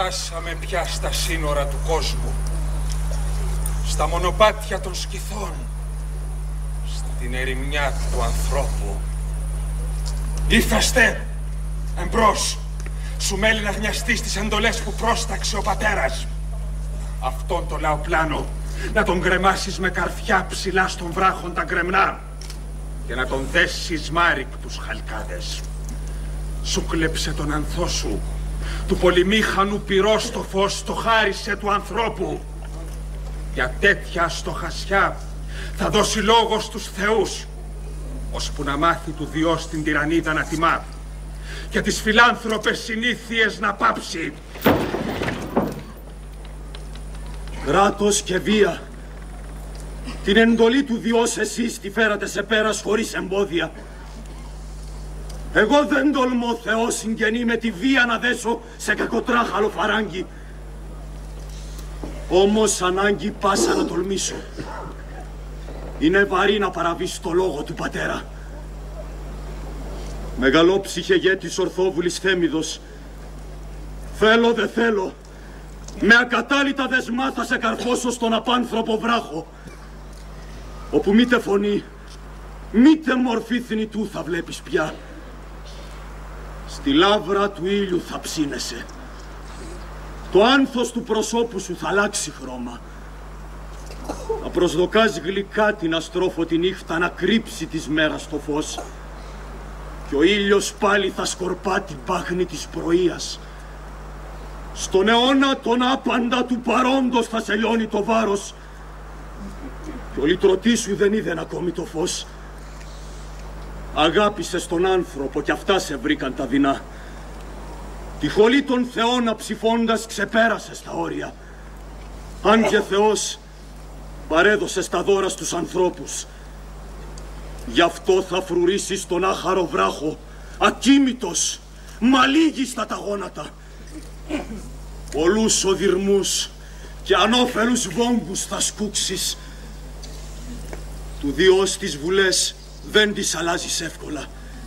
Φτάσαμε πια στα σύνορα του κόσμου, στα μονοπάτια των σκυθών, στην ερημιά του ανθρώπου. Ήρθαστε, εμπρός, σου μέλει να γνιαστείς τις εντολές που πρόσταξε ο πατέρας. Αυτόν το λαοπλάνο να τον γκρεμάσεις με καρφιά ψηλά στον βράχον τα γκρεμνά και να τον δέσεις μάρικτους χαλκάδες. Σου κλέψε τον ανθό σου, του πολυμήχανου πυρός το φως το χάρισε του ανθρώπου. Για τέτοια στοχασιά θα δώσει λόγο στους θεούς, ώσπου να μάθει του Διός την τυραννίδα να τιμά και τις φιλάνθρωπες συνήθειες να πάψει. Κράτος και βία. Την εντολή του Διός εσείς τη φέρατε σε πέρας χωρίς εμπόδια. Εγώ δεν τολμώ, Θεό συγγενή, με τη βία να δέσω σε κακοτράχαλο φαράγγι. Όμως ανάγκη πάσα να τολμήσω. Είναι βαρύ να παραβείς το λόγο του πατέρα. Μεγαλόψυχε γέτης ορθόβουλης Θέμηδος. Θέλω δε θέλω. Με ακατάλητα δεσμά θα σε καρφώσω στον απάνθρωπο βράχο, όπου μήτε φωνή, μήτε μορφή θνητού θα βλέπεις πια. Στη λάβρα του ήλιου θα ψήνεσαι. Το άνθος του προσώπου σου θα αλλάξει χρώμα. Θα προσδοκάς γλυκά την αστρόφωτη νύχτα να κρύψει της μέρας το φως. Και ο ήλιος πάλι θα σκορπά την πάχνη της πρωίας. Στον αιώνα τον άπαντα του παρόντος θα σε λιώνει το βάρος. Και ο λυτρωτής σου δεν είδεν ακόμη το φως. Αγάπησες τον άνθρωπο κι αυτά σε βρήκαν τα δεινά. Τη χολή των θεών αψηφώντας ξεπέρασες τα όρια. Αν και Θεός παρέδωσες τα δώρα στους ανθρώπους. Γι' αυτό θα φρουρίσεις τον άχαρο βράχο, ακίμητος, μαλίγιστα τα γόνατα. Πολλούς οδυρμούς και ανώφελους βόμβους θα σκούξεις. Του Διός τις βουλές δεν τις αλλάζεις εύκολα.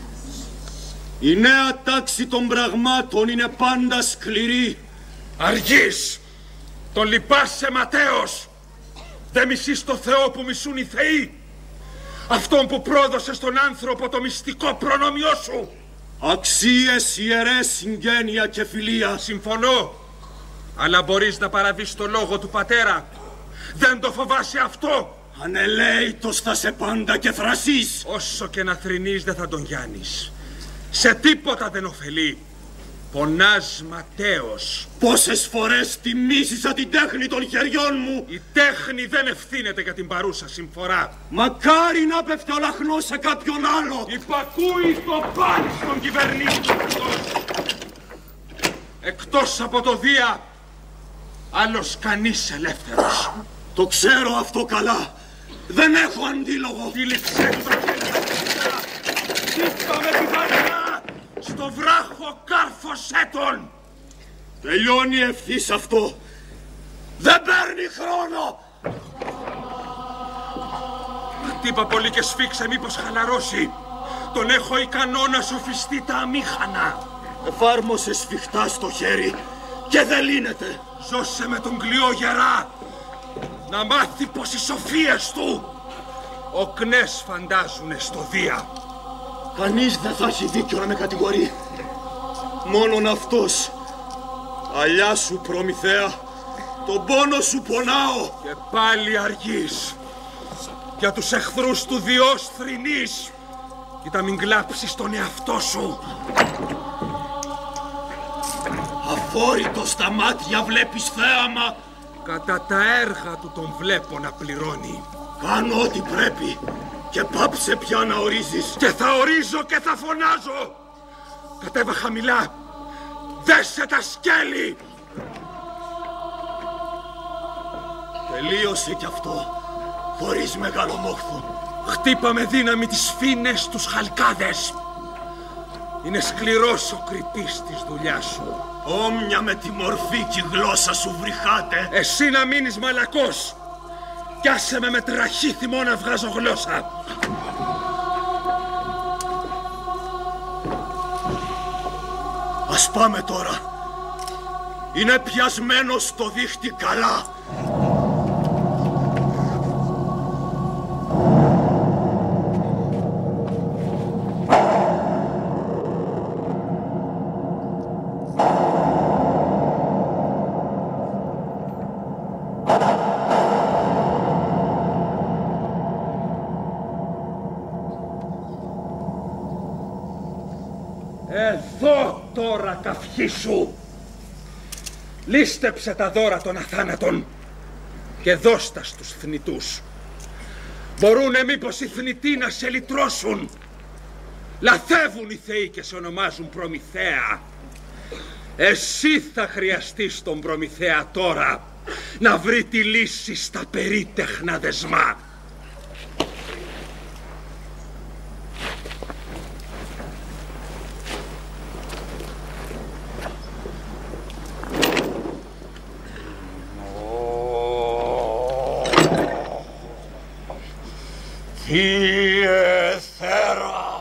Η νέα τάξη των πραγμάτων είναι πάντα σκληρή. Αργείς! Τον λυπάσαι, Ματέος! Δεν μισείς το Θεό που μισούν οι θεοί! Αυτόν που πρόδωσε στον άνθρωπο το μυστικό προνόμιό σου! Αξίες, ιερές, συγγένεια και φιλία. Συμφωνώ, αλλά μπορείς να παραβείς το λόγο του πατέρα. Δεν το φοβάσαι αυτό! Ανελαίητος θα σε πάντα και θρασείς. Όσο και να θρηνείς δεν θα τον γιάνεις. Σε τίποτα δεν ωφελεί. Πονάς, Ματέος. Πόσες φορές τιμήσισα την τέχνη των χεριών μου. Η τέχνη δεν ευθύνεται για την παρούσα συμφορά. Μακάρι να πέφτει ο λαχνός σε κάποιον άλλο. Υπακούει το πάλι στον κυβερνήτη. Εκτός από το Δία, άλλος κανείς ελεύθερος. Το ξέρω αυτό καλά. Δεν έχω αντίλογο. Τύλιξε του τα χέρια. Είπαμε την παρέα. Στο βράχο κάρφωσέ τον. Τελειώνει ευθύς αυτό. Δεν παίρνει χρόνο. Χτύπα πολύ και σφίξε μήπως χαλαρώσει. Τον έχω ικανό να σοφιστεί τα αμήχανα. Εφάρμοσε σφιχτά στο χέρι και δεν λύνεται. Ζώσε με τον κλειό γερά. Να μάθει πως οι σοφίες του οκνές φαντάζουνε στο Δία. Κανείς δεν θα έχει δίκιο να με κατηγορεί. Μόνον αυτός. Αλιά σου, Προμηθέα, τον πόνο σου πονάω. Και πάλι αργείς. Για τους εχθρούς του Διός θρηνείς. Κοίτα μην κλάψεις τον εαυτό σου. Αφόρητο στα μάτια βλέπεις θέαμα. Κατά τα έργα του τον βλέπω να πληρώνει. Κάνω ό,τι πρέπει και πάψε πια να ορίζεις. Και θα ορίζω και θα φωνάζω. Κατέβα χαμηλά. Δέσε τα σκέλη. Τελείωσε κι αυτό, χωρίς μεγάλο μόχθο. Χτύπα με δύναμη τις φίνες τους χαλκάδες. Είναι σκληρός ο κριτής της δουλειάς σου. Όμοια με τη μορφή κι η γλώσσα σου βρυχάτε. Εσύ να μείνεις μαλακός. Κι άσε με τραχή θυμό να βγάζω γλώσσα. Ας πάμε τώρα. είναι πιασμένος στο δίχτυ καλά. Εδώ τώρα καυχή σου. Λίστεψε τα δώρα των αθάνατων και δώστα στους θνητούς. Μπορούνε μήπως οι θνητοί να σε λυτρώσουν? Λαθεύουν οι θεοί και σε ονομάζουν Προμηθέα. Εσύ θα χρειαστείς τον Προμηθέα τώρα να βρει τη λύση στα περίτεχνα δεσμά. Θείε Θέρα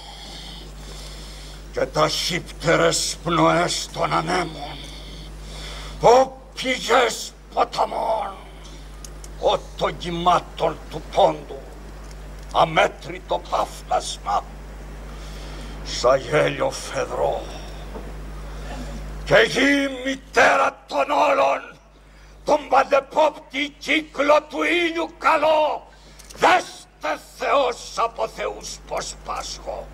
και τα χύπτερες πνοές των ανέμων, ο πηγές ποταμών, ο των κυμάτων του πόντου, αμέτρητο παύλασμα, σαν γέλιο φεδρό, και γη μητέρα των όλων, τον παντεπόπτη κύκλο του ήλιου καλό, δέστε Θεός από θεούς πως πάσχω.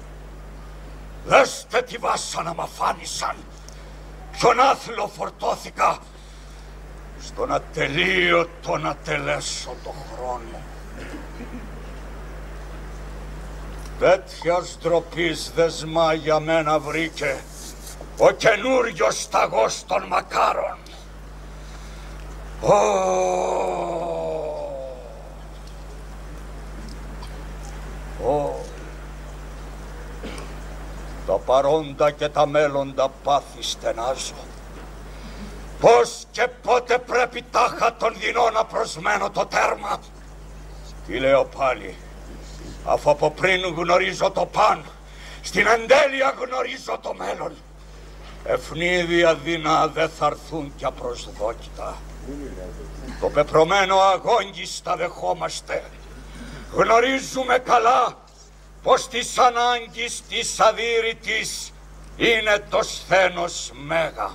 Δέστε τι βάσανα μ' αφάνισαν, ποιον άθλο φορτώθηκα, στον ατελείωτο να τελέσω το χρόνο. Τέτοιας ντροπής δεσμά για μένα βρήκε ο καινούριος σταγός των μακάρων. Τα παρόντα και τα μέλλοντα πάθη στενάζω. Πώς και πότε πρέπει τάχα των δεινών να προσμένω το τέρμα? Τι λέω πάλι, αφού από πριν γνωρίζω το παν, στην εντέλεια γνωρίζω το μέλλον. Ευνίδια δεινά δεν θα έρθουν κι απροσδόκητα. Το πεπρωμένο αγόγγιστα δεχόμαστε. Γνωρίζουμε καλά πως της ανάγκης της αδύρυτης είναι το σθένος μέγα.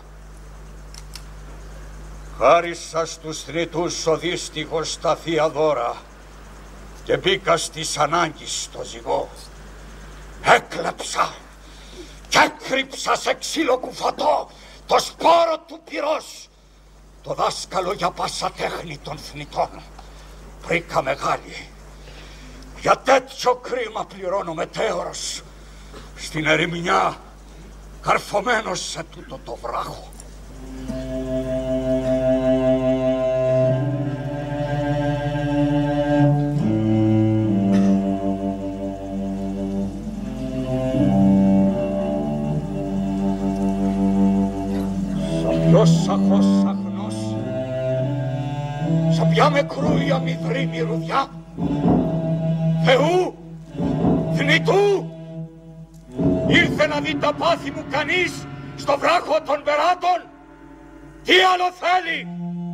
Χάρισα στους θνητούς ο δύστιχος τα θεία δώρα και μπήκα στις ανάγκης στο ζυγό. Έκλεψα και έκρυψα σε ξύλο κουφωτό το σπόρο του πυρός, το δάσκαλο για πάσα τέχνη των θνητών. Πρίκα μεγάλη. Για τέτοιο κρίμα πληρώνω μετέωρος, στην ερημινιά, καρφωμένος σε τούτο το βράχο. Σαν ποιος σαχός αγνός, σαν ποια με κρούια μηδρή μυρουδιά, Θεού, θνητού, ήρθε να δει τα πάθη μου κανείς στο βράχο των περάτων? Τι άλλο θέλει?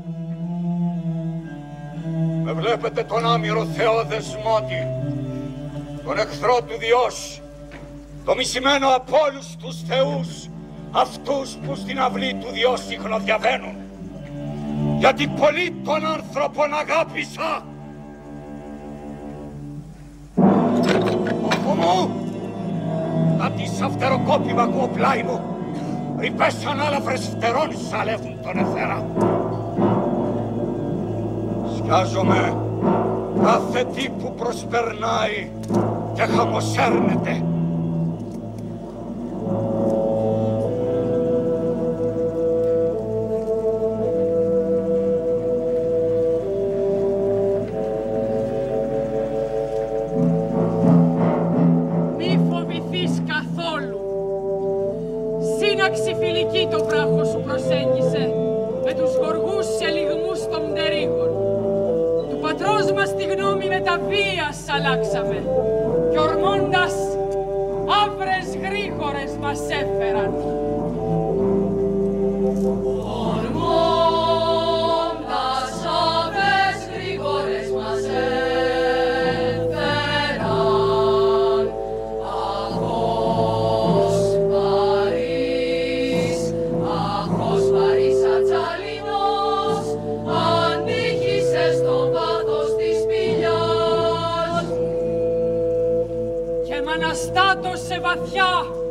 Με βλέπετε τον άμυρο Θεό Δεσμότη, τον εχθρό του Διός, το μισημένο από όλους τους θεούς, αυτούς που στην αυλή του Διός συχνοδιαβαίνουν. Γιατί πολύ των άνθρωπων αγάπησα. Μου, απ' τη σαφτεροκόπημα ακούω πλάι μου, ρηπές ανάλαφρες φτερών σαλεύουν τον εθέρα. Σκιάζομαι κάθε τι που προσπερνάει και χαμοσέρνεται. Σύναξη φιλική το βράχο σου προσέγγισε, με τους γοργούς ελιγμούς των πτερίγων. Του πατρός μας τη γνώμη με τα βίας αλλάξαμε, κι ορμώντας άβρες γρήγορες μας έφεραν. Αναστάτωσε βαθιά.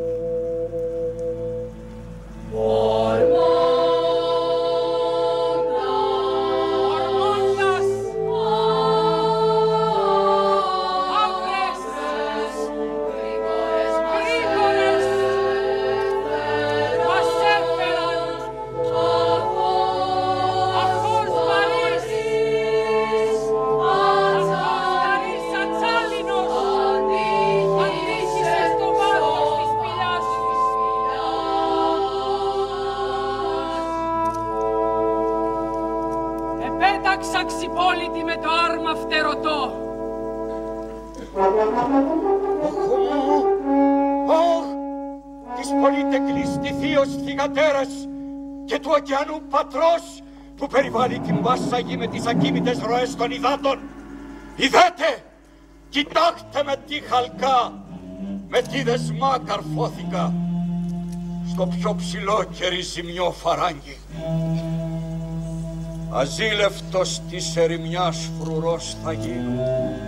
Πέταξα ξυπόλυτη με το άρμα φτερωτό. Της πολυτεχνής τη θείος θυγατέρας και του ωκεανού πατρός που περιβάλλει την πάσα γη με τις ακίνητες ροές των υδάτων. Ιδέτε, κοιτάξτε με τι χαλκά, με τι δεσμά καρφώθηκα στο πιο ψηλό και ριζιμιό φαράγγι. Αζήλευτος της ερημιάς φρουρός θα γίνω.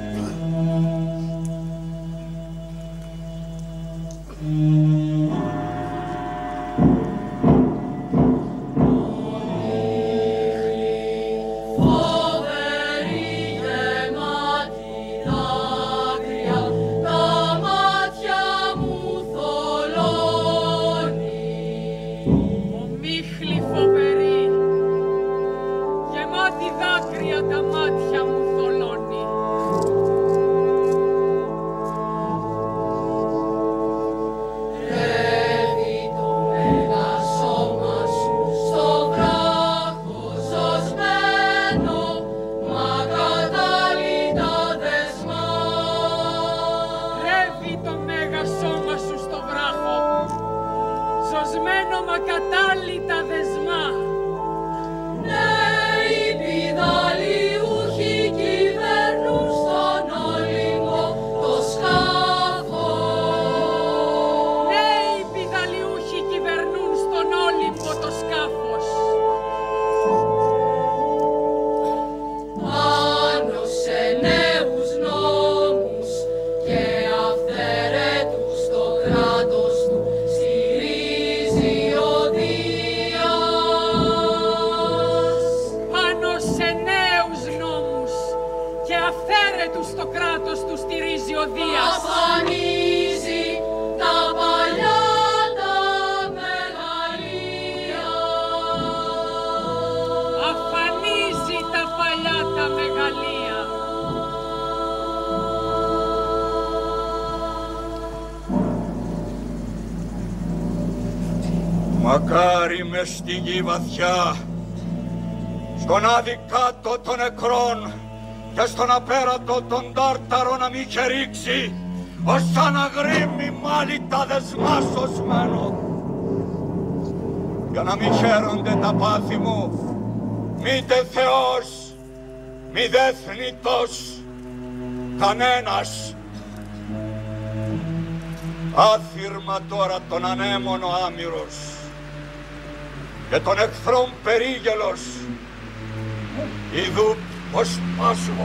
Μακάρι μες στη γη βαθιά, στον άδει κάτω των νεκρών και στον απέρατο των τάρταρο να μη είχε ρίξει ως σαν αγρίμι μάλι τα δεσμά σωσμένο. Για να μη χαίρονται τα πάθη μου, μήτε Θεός, μη δε θνητός, κανένας. Άθυρμα τώρα τον ανέμονο άμυρος και των εχθρών περίγελος, ειδού πως πάσω.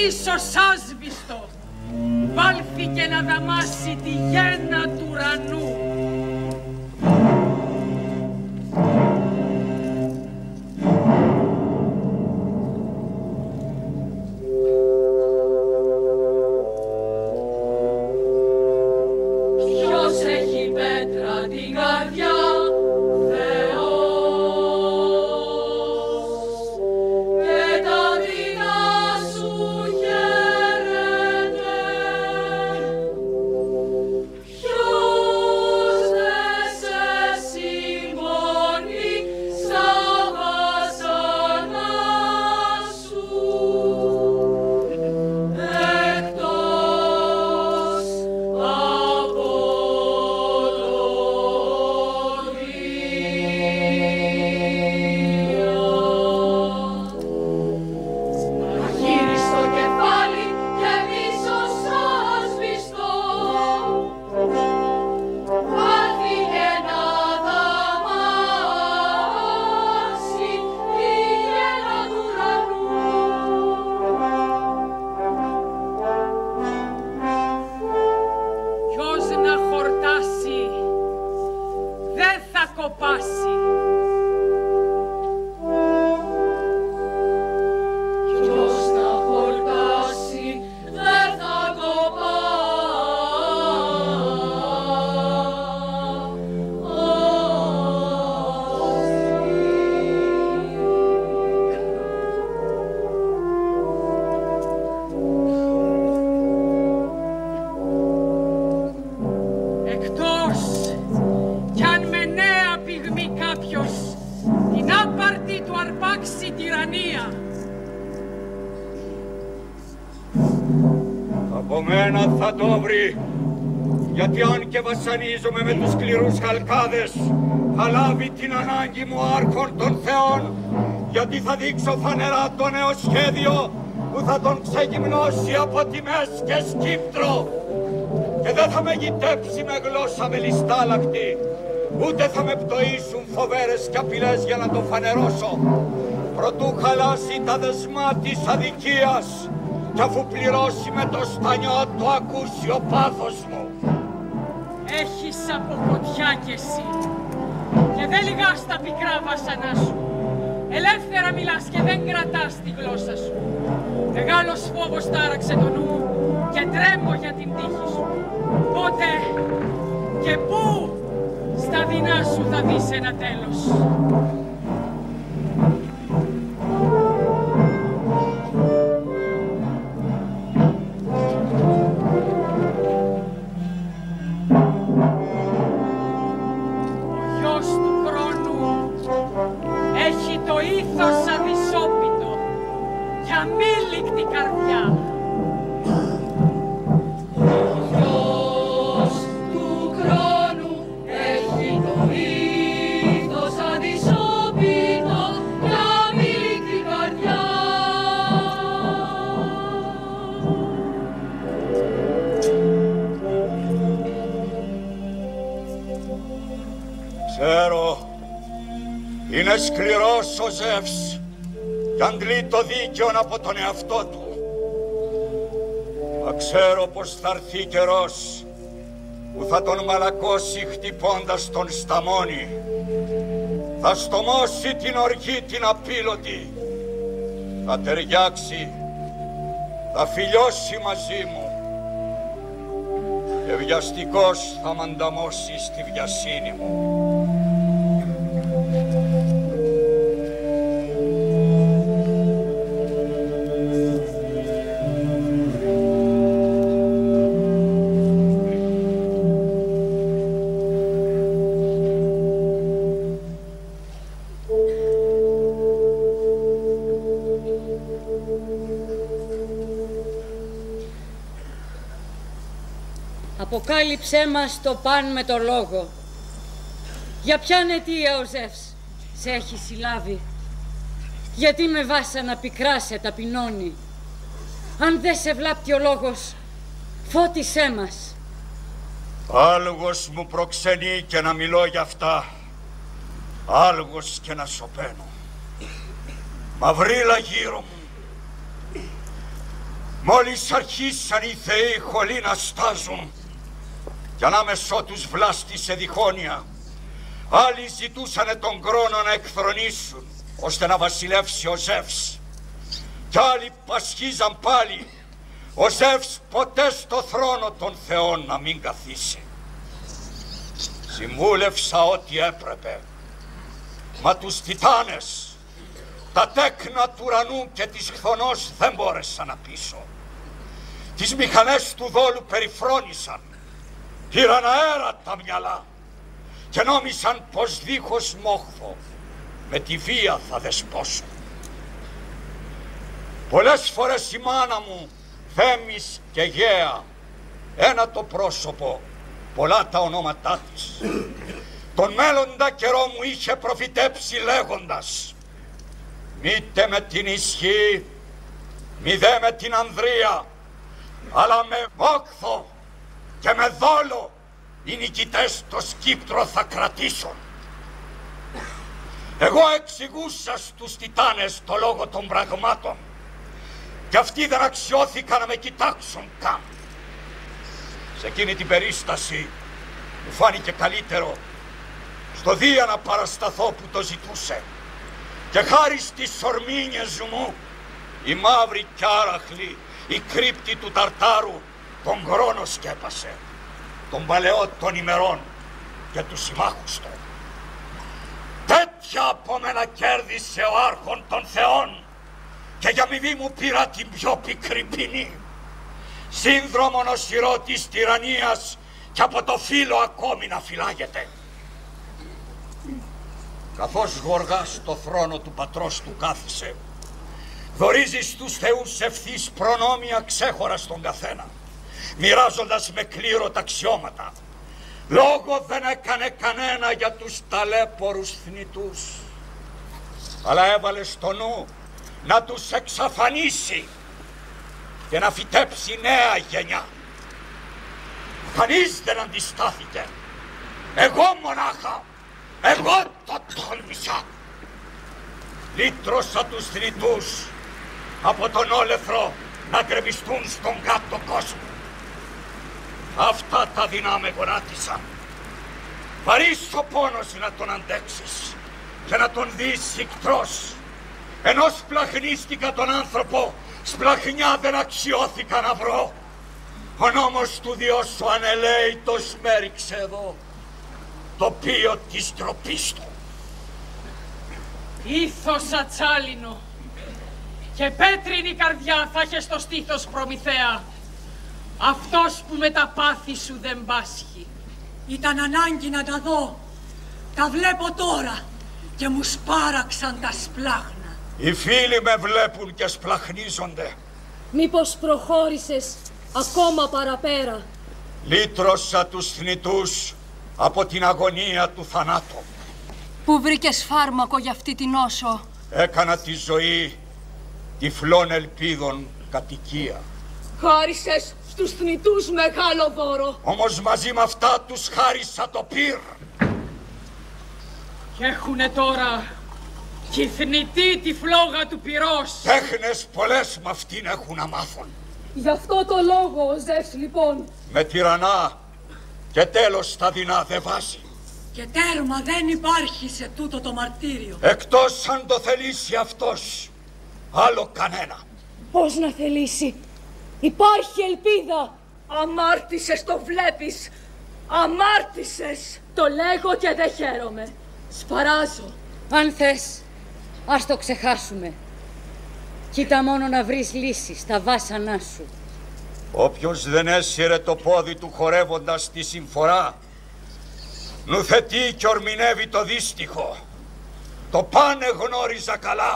Χρύσος άσβηστο βάλθηκε να δαμάσει τη γέννα του ουρανού. Ποιος έχει πέτρα την καρδιά? Από μένα θα το βρει, γιατί αν και βασανίζομαι με τους σκληρούς χαλκάδες, θα λάβει την ανάγκη μου άρχον των θεών, γιατί θα δείξω φανερά το νέο σχέδιο που θα τον ξεγυμνώσει από τιμές και σκύπτρο. Και δεν θα με γητέψει με γλώσσα μελιστάλακτη, ούτε θα με πτωίσουν φοβέρες και απειλές για να τον φανερώσω, προτού χαλάσει τα δεσμά της αδικίας κι αφού πληρώσει με το στανιό το ακούσιο πάθος μου. Έχεις από φωτιά κι εσύ και δεν λιγάς τα πικρά βασανά σου. Ελεύθερα μιλάς και δεν κρατάς τη γλώσσα σου. Μεγάλος φόβος τάραξε το νου μου και τρέμω για την τύχη σου. Πότε και πού στα δεινά σου θα δεις ένα τέλος. Ήθος αδυσόπιτο και αμήλικτη καρδιά. Ο γιος του χρόνου έχει το ήθος αδυσόπιτο και αμήλικτη καρδιά. Ξέρω, είναι σκληρός ο Ζεύς κι αντλεί το δίκαιο από τον εαυτό του. Μα ξέρω πως θα έρθει καιρός που θα τον μαλακώσει χτυπώντας τον στα μόνη. Θα στομώσει την οργή την απείλωτη. Θα ταιριάξει, θα φιλιώσει μαζί μου και βιαστικός θα μ' ανταμώσει στη βιασύνη μου. Αποκάλυψέ μας το παν με το λόγο. Για ποιαν αιτία ο Ζεύς σε έχει συλλάβει? Γιατί με βάσανα πικρά σε ταπεινώνει? Αν δεν σε βλάπτει ο λόγος, φώτισέ μας. Άλγος μου προξενεί και να μιλώ για αυτά, άλγος και να σωπαίνω. Μαυρίλα γύρω μου, Μόλις αρχίσαν οι θεοί χολοί να στάζουν κι ανάμεσό τους βλάστησε διχόνοια, άλλοι ζητούσανε τον χρόνο να εκθρονήσουν ώστε να βασιλεύσει ο Ζεύς, κι άλλοι πασχίζαν πάλι ο Ζεύς ποτέ στο θρόνο των θεών να μην καθίσει. Συμβούλευσα ό,τι έπρεπε, μα τους Τιτάνες, τα τέκνα του ουρανού και της χθονός δεν μπόρεσα να πείσω. Τις μηχανές του δόλου περιφρόνησαν, πήραν αέρα τα μυαλά και νόμισαν πως δίχως μόχθο με τη βία θα δεσπόσουν. Πολλές φορές η μάνα μου, Θέμης και Γαία, ένα το πρόσωπο, πολλά τα ονόματά της, τον μέλλοντα καιρό μου είχε προφητέψει λέγοντας: μήτε με την ισχύ, μη δε με την ανδρεία, αλλά με μόχθο και με δόλο οι νικητές το σκύπτρο θα κρατήσουν. Εγώ εξηγούσα στους Τιτάνες το λόγο των πραγμάτων και αυτοί δεν αξιώθηκαν να με κοιτάξουν καν. Σε εκείνη την περίσταση μου φάνηκε καλύτερο στο Δία να παρασταθώ που το ζητούσε, και χάρη στις ορμήνιες μου η μαύρη κι άραχλη, η κρύπτη του Ταρτάρου τον χρόνο σκέπασε, τον παλαιό των ημερών και τους συμμάχους του. Τέτοια από μένα κέρδισε ο άρχον των θεών και για αμοιβή μου πήρα την πιο πικρή ποινή, σύνδρομον οσυρό της τυραννίας και από το φύλλο ακόμη να φυλάγεται. Καθώς γοργά στο θρόνο του πατρός του κάθισε, δωρίζει στους θεούς ευθύς προνόμια ξέχωρα στον καθένα, μοιράζοντας με κλήρο τα αξιώματα. Λόγο δεν έκανε κανένα για τους ταλέπορους θνητούς, αλλά έβαλε στο νου να τους εξαφανίσει και να φυτέψει νέα γενιά. Κανείς δεν αντιστάθηκε. Εγώ μονάχα, εγώ το τόλμησα. Λύτρωσα τους θνητούς από τον όλεθρο να γκρεμιστούν στον κάτω κόσμο. Αυτά τα δεινά με γονάτισαν. Βαρύς ο πόνος να τον αντέξεις και να τον δεις σικτρός. Ενώ σπλαχνίστηκα τον άνθρωπο, σπλαχνιά δεν αξιώθηκα να βρω. Ο νόμος του Διός σου ανελαίητος μ' έριξε εδώ, τοπίο της ντροπής του. Ήθος ατσάλινο και πέτρινη καρδιά θα είχε στο στήθος, Προμηθέα. Αυτός που με τα πάθη σου δεν πάσχει. Ήταν ανάγκη να τα δω. Τα βλέπω τώρα και μου σπάραξαν τα σπλάχνα. Οι φίλοι με βλέπουν και σπλαχνίζονται. Μήπως προχώρησες ακόμα παραπέρα? Λύτρωσα τους θνητούς από την αγωνία του θανάτου. Πού βρήκες φάρμακο για αυτή την νόσο? Έκανα τη ζωή τυφλών ελπίδων κατοικία. Χάρισες στους θνητούς μεγάλο δώρο. Όμως μαζί με αυτά τους χάρισα το πυρ. Και έχουνε τώρα κι οι θνητοί τη φλόγα του πυρός. Τέχνες πολλές μ' αυτήν έχουν να μάθουν. Γι' αυτό το λόγο ο Ζεύς λοιπόν Με τυραννά και τέλος στα δεινά δεν βάζει. Και τέρμα δεν υπάρχει σε τούτο το μαρτύριο. Εκτός αν το θελήσει αυτός, άλλο κανένα. Πώς να θελήσει? Υπάρχει ελπίδα. Αμάρτησες, το βλέπεις. Αμάρτησες. Το λέγω και δεν χαίρομαι. Σφαράζω. Αν θες, ας το ξεχάσουμε. Κοίτα μόνο να βρεις λύση στα βάσανά σου. Όποιος δεν έσυρε το πόδι του χορεύοντας τη συμφορά, νουθετεί και ορμηνεύει το δύστιχο. Το πάνε γνώριζα καλά.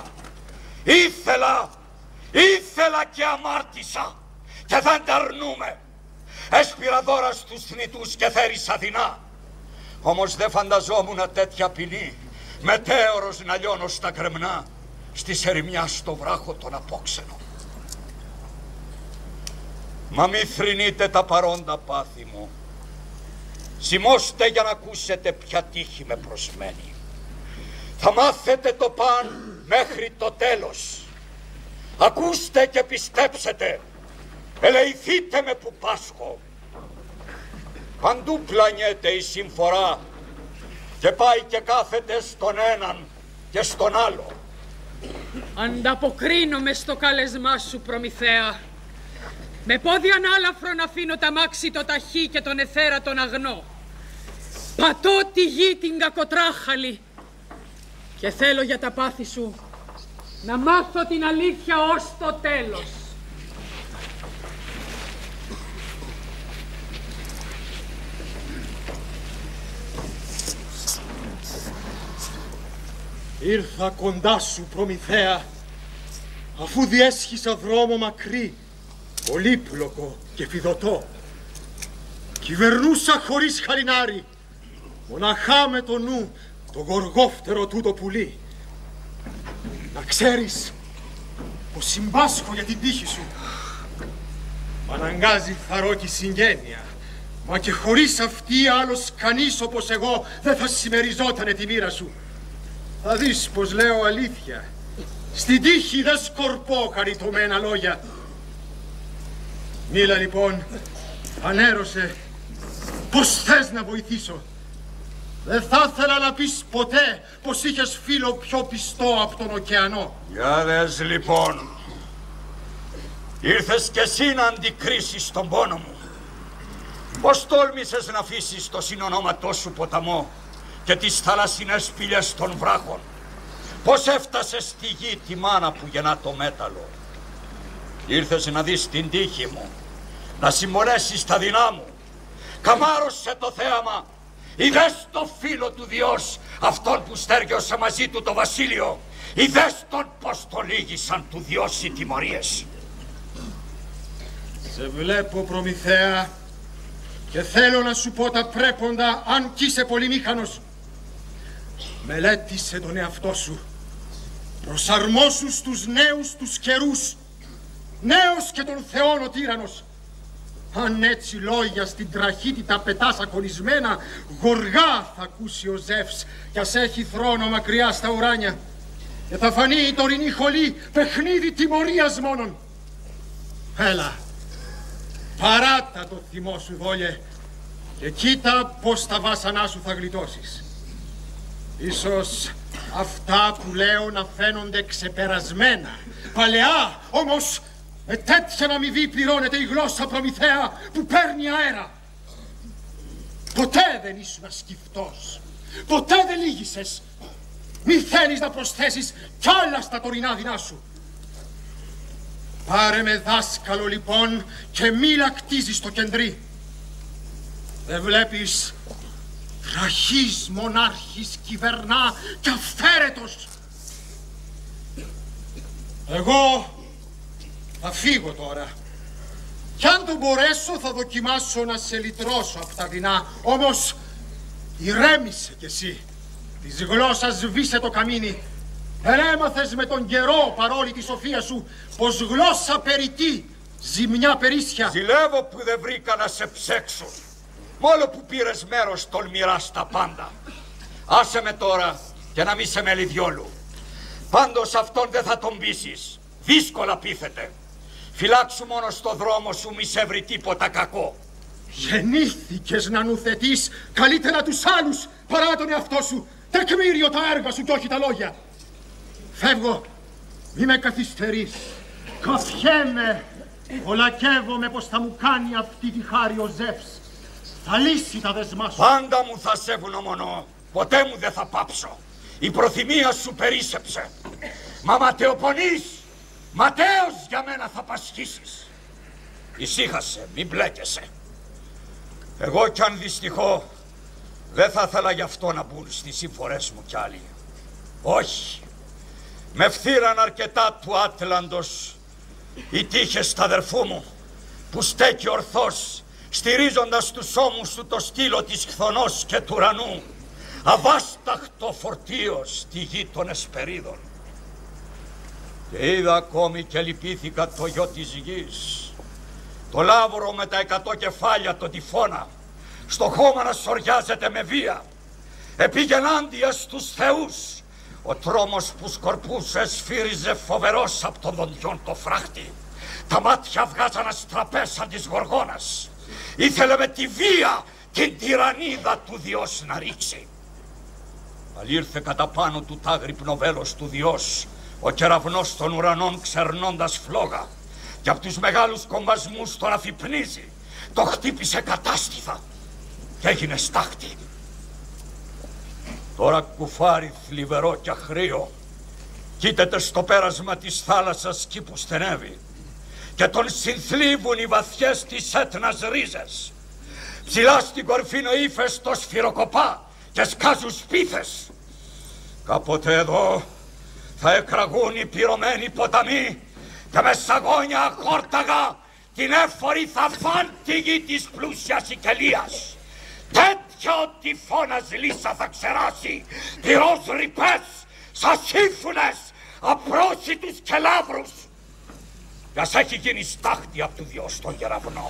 Ήθελα και αμάρτησα και δεν τα αρνούμε. Έσπηρα δώρα στους θνητούς και θέρισα δεινά. Όμως δεν φανταζόμουν τέτοια ποινή, μετέωρος να λιώνω στα κρεμνά, στη ερημιά στο βράχο τον απόξενο. Μα μη θρηνείτε τα παρόντα πάθη μου. Σημώστε για να ακούσετε ποια τύχη με προσμένει. Θα μάθετε το παν μέχρι το τέλος. Ακούστε και πιστέψετε ελεηθείτε με που πάσχω. Παντού πλανιέται η συμφορά και πάει και κάθεται στον έναν και στον άλλο. Ανταποκρίνομαι στο κάλεσμά σου, Προμηθέα. Με πόδι ανάλαφρον αφήνω τα μάξι το ταχύ και τον εθέρα τον αγνό. Πατώ τη γη την κακοτράχαλη και θέλω για τα πάθη σου να μάθω την αλήθεια ως το τέλος. Ήρθα κοντά σου, Προμηθέα, αφού διέσχισα δρόμο μακρύ, πολύπλοκο και φιδωτό. Κυβερνούσα χωρίς χαλινάρι, μοναχά με το νου το γοργόφτερο τούτο πουλί. Να ξέρεις πως συμπάσχω για την τύχη σου. Μ' αναγκάζει θαρώ και συγγένεια, μα και χωρίς αυτή άλλος κανείς όπως εγώ δεν θα συμμεριζότανε τη μοίρα σου. Θα δεις πως λέω αλήθεια. Στην τύχη δεν σκορπώ χαριτωμένα λόγια. Μίλα λοιπόν, ανέρωσε πως θες να βοηθήσω. Δεν θα ήθελα να πεις ποτέ πως είχες φίλο πιο πιστό από τον ωκεανό. Για δες λοιπόν, ήρθες κι εσύ να αντικρίσεις τον πόνο μου. Πώς τόλμησες να αφήσεις το συνονόματό σου ποταμό και τις θαλασσινές σπηλιές των βράχων? Πώς έφτασες στη γη τη μάνα που γεννά το μέταλλο? Ήρθες να δεις την τύχη μου, να συμμορέσεις τα δεινά μου. Καμάρωσε το θέαμα, είδες το φίλο του Διός, αυτόν που στέργιωσε μαζί του το βασίλειο. Είδες τον πως το λύγησαν του Διός οι τιμωρίες. Σε βλέπω, Προμηθέα, και θέλω να σου πω τα πρέποντα αν κι είσαι πολυμήχανος. Μελέτησε τον εαυτό σου. Προσαρμόσου στους νέους τους καιρούς. Νέος και τον Θεόν ο τύραννος. Αν έτσι λόγια στην τραχύτητα πετάς ακονισμένα, γοργά θα ακούσει ο Ζεύς κι ας έχει θρόνο μακριά στα ουράνια. Και θα φανεί η τωρινή χολή παιχνίδι τιμωρίας μόνον. Έλα, παράτα το θυμό σου, δόλιε, και κοίτα πως τα βάσανά σου θα γλιτώσεις. Ίσως αυτά που λέω να φαίνονται ξεπερασμένα, παλαιά, όμως με τέτοια αμοιβή πληρώνεται η γλώσσα, Προμηθέα, που παίρνει αέρα. Ποτέ δεν ήσουν ασκυφτός, ποτέ δεν λύγησες. Μη θέλεις να προσθέσεις κι άλλα στα τωρινά δεινά σου. Πάρε με δάσκαλο λοιπόν και μη λακτίζεις το κεντρί. Δεν βλέπεις, τραχής μονάρχης κυβερνά κι αυθαίρετος. Εγώ θα φύγω τώρα. Κι αν το μπορέσω θα δοκιμάσω να σε λυτρώσω από τα δεινά. Όμως ηρέμησε κι εσύ. Της γλώσσας σβήσε το καμίνι. Δεν έμαθες με τον καιρό, παρόλη τη σοφία σου, πως γλώσσα περιττή, ζημιά περίσσια. Ζηλεύω που δεν βρήκα να σε ψέξω. Μόνο που πήρες μέρος τολμηρά στα πάντα. Άσε με τώρα και να μη σε μέλει διόλου. Πάντως αυτόν δεν θα τον πείσεις. Δύσκολα πείθεται. Φυλάξου μόνο στο δρόμο σου, μη σε βρει τίποτα κακό. Γεννήθηκες να νουθετείς καλύτερα τους άλλους παρά τον εαυτό σου. Τεκμήριο τα έργα σου κι όχι τα λόγια. Φεύγω, μη με καθυστερείς. Καφιέμαι, ολακεύομαι πως θα μου κάνει αυτή τη χάρη ο Ζεύς. Θα λύσει τα δεσμά σου. Πάντα μου θα σε ευγνωμονώ. Ποτέ μου δεν θα πάψω. Η προθυμία σου περίσσεψε. Μα ματαιοπονείς. Ματέος για μένα θα πασχίσεις. Ησύχασε, μην μπλέκεσαι. Εγώ κι αν δυστυχώ, δεν θα ήθελα γι' αυτό να μπουν στις συμφορές μου κι άλλοι. Όχι. Με φθήραν αρκετά του Άτλαντος οι τύχες τ' αδερφού μου, που στέκει ορθώς, στηρίζοντας τους ώμους του το στήλο της χθονός και του ουρανού, αβάσταχτο φορτίο στη γη των Εσπερίδων. Και είδα ακόμη και λυπήθηκα το γιο της γης, το Λάβρο με τα 100 κεφάλια, τον Τυφώνα, στο χώμα να σοριάζεται με βία. Επήγε ενάντια στους θεούς. Ο τρόμος που σκορπούσε σφύριζε φοβερός από τον δοντιόν το φράχτη. Τα μάτια βγάζαν αστραπές σαν της Γοργόνας. Ήθελε με τη βία την τυραννίδα του Διός να ρίξει. Αλλά ήρθε κατά πάνω του τάγρυπνο βέλος του Διός, ο κεραυνός των ουρανών ξερνώντας φλόγα, και απ' τους μεγάλους κομπασμούς τον αφυπνίζει. Το χτύπησε κατάστιθα και έγινε στάχτη. Τώρα κουφάρι θλιβερό και αχρίο κοίταται στο πέρασμα της θάλασσας κι που στενεύει, και τον συνθλίβουν οι βαθιές της έτνας ρίζες. Ψηλά στην κορφήν ο ύφεστος σφυροκοπά και σκάζουν σπίθες. Κάποτε εδώ θα εκραγούν οι πυρωμένοι ποταμοί και με σαγόνια αχόρταγα την έφορη θα φαν τη γη της πλούσιας Σικελίας. Τέτοιο τυφώνας λύσα θα ξεράσει πυρός ρηπές, σασίφουνες, απρόσιτους και λαύρους. κι ας έχει γίνει στάχτη απ' του Διός στον κεραυνό.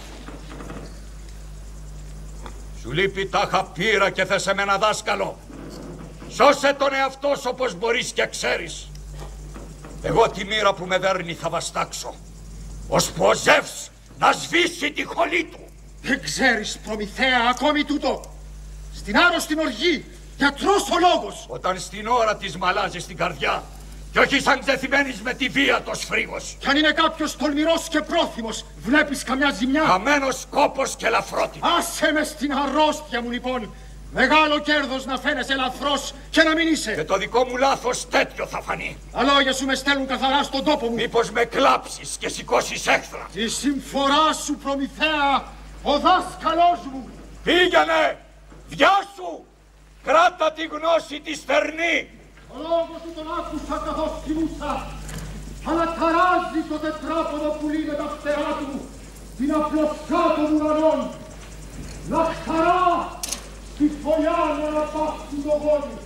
Σου λείπει τάχα πείρα και θες εμένα δάσκαλο. Σώσε τον εαυτό σου όπως μπορείς και ξέρεις. Εγώ τη μοίρα που με δέρνει θα βαστάξω, ώσπου ο Ζεύς να σβήσει τη χολή του. Δεν ξέρεις, Προμηθέα, ακόμη τούτο. Στην άρρωστη οργή, γιατρός ο λόγος. Όταν στην ώρα της μαλάζεις την καρδιά, κι όχι σαν ξεθυμένεις με τη βία το σφρίγος. Κι αν είναι κάποιος τολμηρός και πρόθυμος, βλέπεις καμιά ζημιά. Χαμένος κόπος και ελαφρότητα. Άσε με στην αρρώστια μου λοιπόν. Μεγάλο κέρδος να φαίνεσαι ελαφρός και να μην είσαι. Και το δικό μου λάθος τέτοιο θα φανεί. Τα λόγια σου με στέλνουν καθαρά στον τόπο μου. Μήπως με κλάψεις και σηκώσεις έχθρα. Τη συμφορά σου, Προμηθέα, ο δάσκαλός μου. Πήγαινε, βιάσου, κράτα τη γνώση τη στερνή. Ο λόγος του τον άκουσα καθώς κοιμούσα. Αλλά ταράζει το τετράποδο πουλί με τα φτερά του την απλωσιά των ουρανών. Να χαρά τη φωλιά να αναπαύσει το γόνι.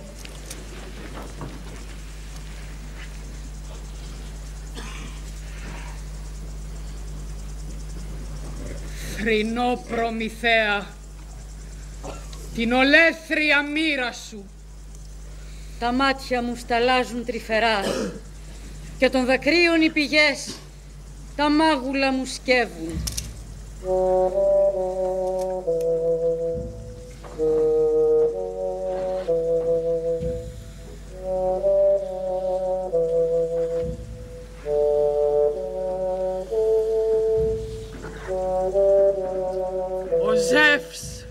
Θρηνό Προμηθέα, την ολέθρια μοίρα σου. Τα μάτια μου σταλάζουν τρυφερά και των δακρύων οι πηγές τα μάγουλα μου σκεύουν. Ο Ζεύς,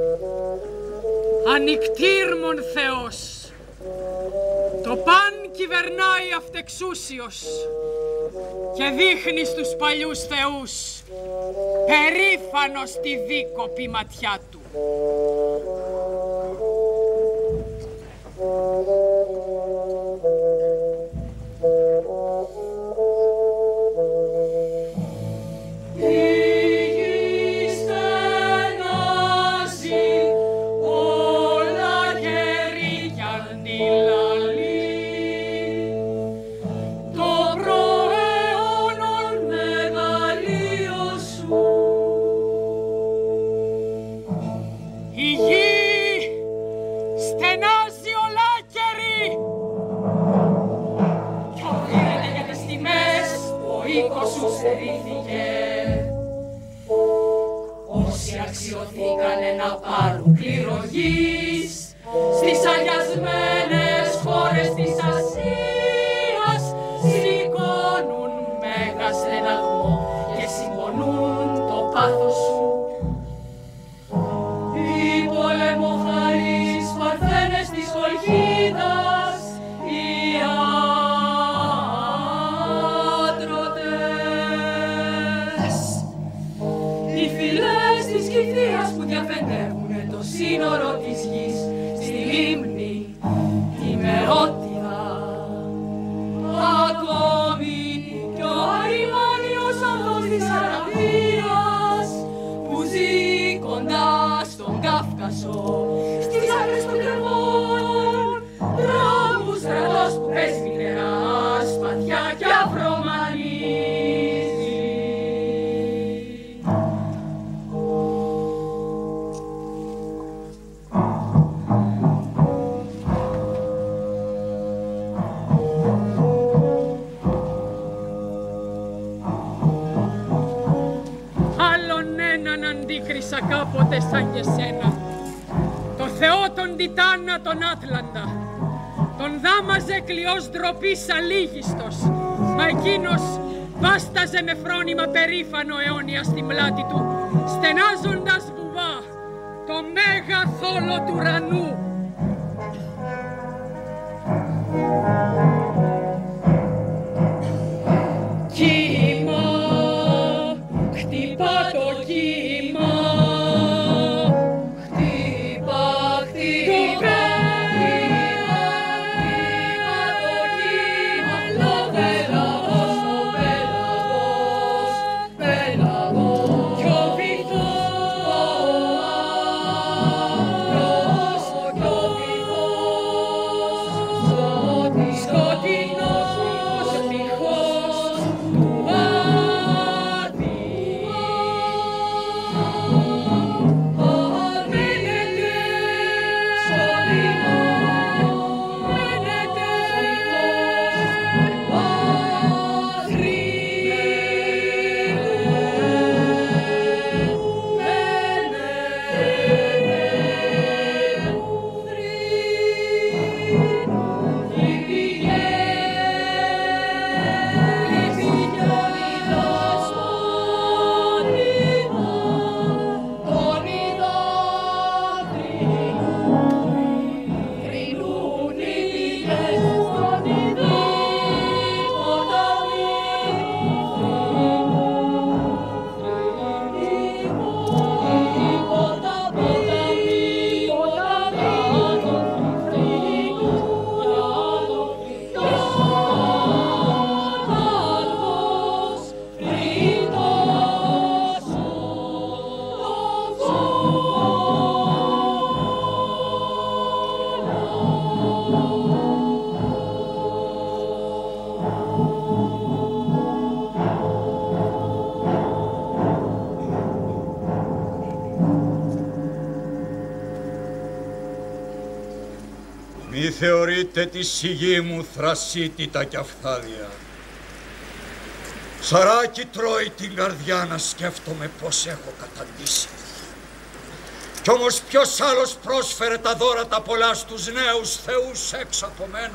ανικτήρμον Θεός, το παν κυβερνάει αυτεξούσιος και δείχνει στους παλιούς θεούς περήφανος τη δίκοπη ματιά του. Όσοι αξιωθήκανε να πάρουν κληρογής στις αγιασμένες χώρες της Ασίας, σηκώνουν μέγα στεναγμό και συμπονούν το πάθος σου. Οι πολεμοχαρείς παρθένες της Κολχίδας, οι άντρωτες, οι φυλές της Κυθίας που διαφεντεύουνε το σύνορο της γης, στη λίμνη ημερότητα. Ακόμη κι ο αριμάνιος ανθός της Αραβίας που ζει κοντά στον Κάφκασο, στις άκρες των κρεμών, δρόμους στρατός που πες μητερά, σπαθιά κι αφρομανίζει. άλλον έναν αντίκρισα κάποτε σαν και σένα. Το Θεό τον Τιτάνα τον Άτλαντα. Τον δάμαζε κλειός ντροπής αλήγιστος, μα εκείνος βάσταζε με φρόνημα περήφανο αιώνια στην πλάτη του, στενάζοντας βουβά το μέγα θόλο του ουρανού. Κύμα, χτυπά το κύμα, χτυπά, χτυπά. Μη θεωρείτε τη σιγή μου θρασίτητα κι αφθάδια. Σαράκι τρώει την καρδιά να σκέφτομαι πως έχω καταντήσει. Κι όμως ποιος άλλος πρόσφερε τα δώρα τα πολλά στους νέους θεούς έξω από μένα.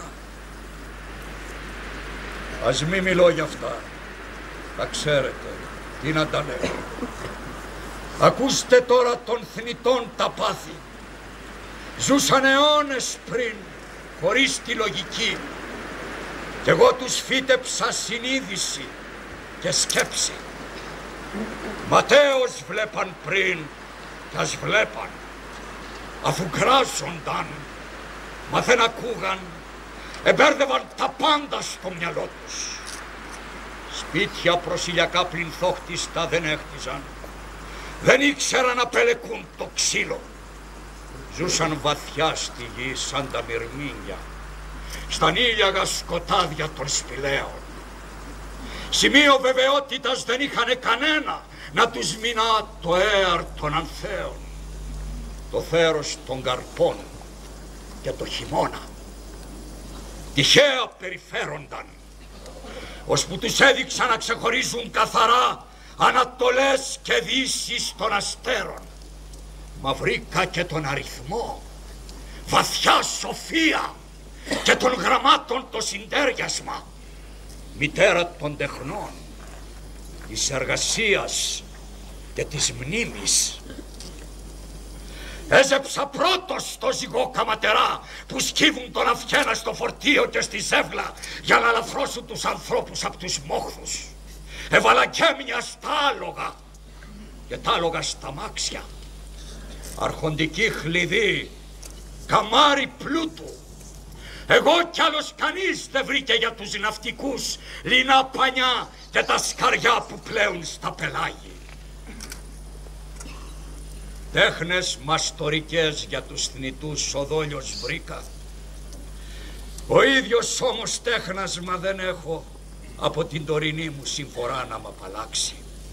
Ας μη μιλώ γι' αυτά. Τα ξέρετε, τι να τα λέω. Ακούστε τώρα των θνητών τα πάθη. Ζούσαν αιώνες πριν, χωρίς τη λογική. Κι εγώ τους φύτεψα συνείδηση και σκέψη. Ματέως βλέπαν πριν κι ας βλέπαν. Αφού κράζονταν, μα δεν ακούγαν, εμπέρδευαν τα πάντα στο μυαλό τους. Σπίτια προσιλιακά πληνθόχτιστα δεν έχτιζαν. Δεν ήξεραν να πελεκούν το ξύλο. Ζούσαν βαθιά στη γη σαν τα μυρμήνια, στα νύλιαγα σκοτάδια των σπηλαίων. Σημείο βεβαιότητας δεν είχανε κανένα να τους μείνα το έαρ των ανθέων, το θέρος των καρπών και το χειμώνα. Τυχαία περιφέρονταν, ώσπου τους έδειξαν να ξεχωρίζουν καθαρά ανατολές και δύσεις των αστέρων. Μα βρήκα και τον αριθμό, βαθιά σοφία και των γραμμάτων το συντέριασμα. Μητέρα των τεχνών, της εργασίας και της μνήμης. Έζεψα πρώτος στο ζυγό καματερά που σκύβουν τον αυχένα στο φορτίο και στη ζεύλα για να λαφρώσουν τους ανθρώπους από τους μόχθους. Έβαλα γκέμια στα άλογα και τ' άλογα στα μάξια. Αρχοντική χλειδί, καμάρι πλούτου. Εγώ κι άλλος κανείς δεν βρήκε για τους ναυτικούς λινά πανιά και τα σκαριά που πλέουν στα πελάγη. Τέχνες μαστορικές για τους θνητούς ο δόλιος βρήκα. Ο ίδιος όμως τέχνασμα δεν έχω από την τωρινή μου συμφορά να μ' απαλλάξει.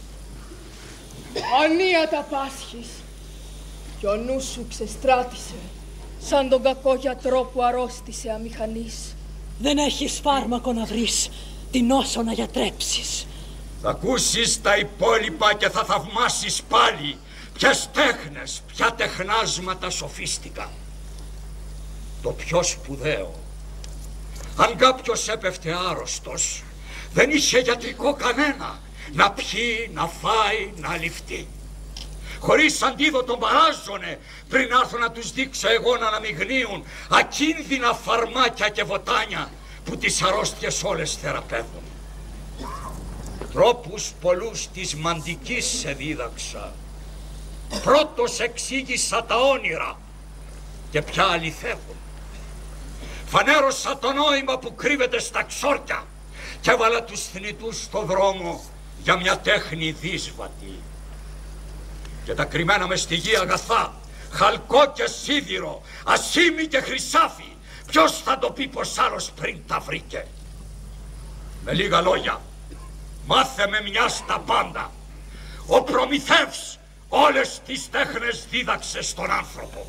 Ανία τα πάσχεις κι ο νους σου ξεστράτησε σαν τον κακό γιατρό που αρρώστησε αμηχανής. Δεν έχεις φάρμακο να βρεις την όσο να γιατρέψεις. Θα ακούσεις τα υπόλοιπα και θα θαυμάσεις πάλι ποιες τέχνες, ποια τεχνάσματα σοφίστηκα. Το πιο σπουδαίο, αν κάποιος έπεφτε άρρωστος, δεν είχε γιατρικό κανένα να πιει, να φάει, να ληφτεί. Χωρίς αντίδοτο παράζωνε πριν έρθω να τους δείξω εγώ να αναμειγνύουν ακίνδυνα φαρμάκια και βοτάνια που τις αρρώστιες όλες θεραπεύουν. Τρόπους πολλούς της μαντικής σε δίδαξα. Πρώτος εξήγησα τα όνειρα και πια αληθεύουν. Φανέρωσα το νόημα που κρύβεται στα ξόρκια και έβαλα τους θνητούς στο δρόμο για μια τέχνη δύσβατη. Και τα κρυμμένα με στη γη αγαθά, χαλκό και σίδηρο, ασήμι και χρυσάφι, ποιος θα το πει πως άλλος πριν τα βρήκε. Με λίγα λόγια, μάθε με μια στα πάντα. Ο Προμηθεύς όλες τις τέχνες δίδαξε στον άνθρωπο.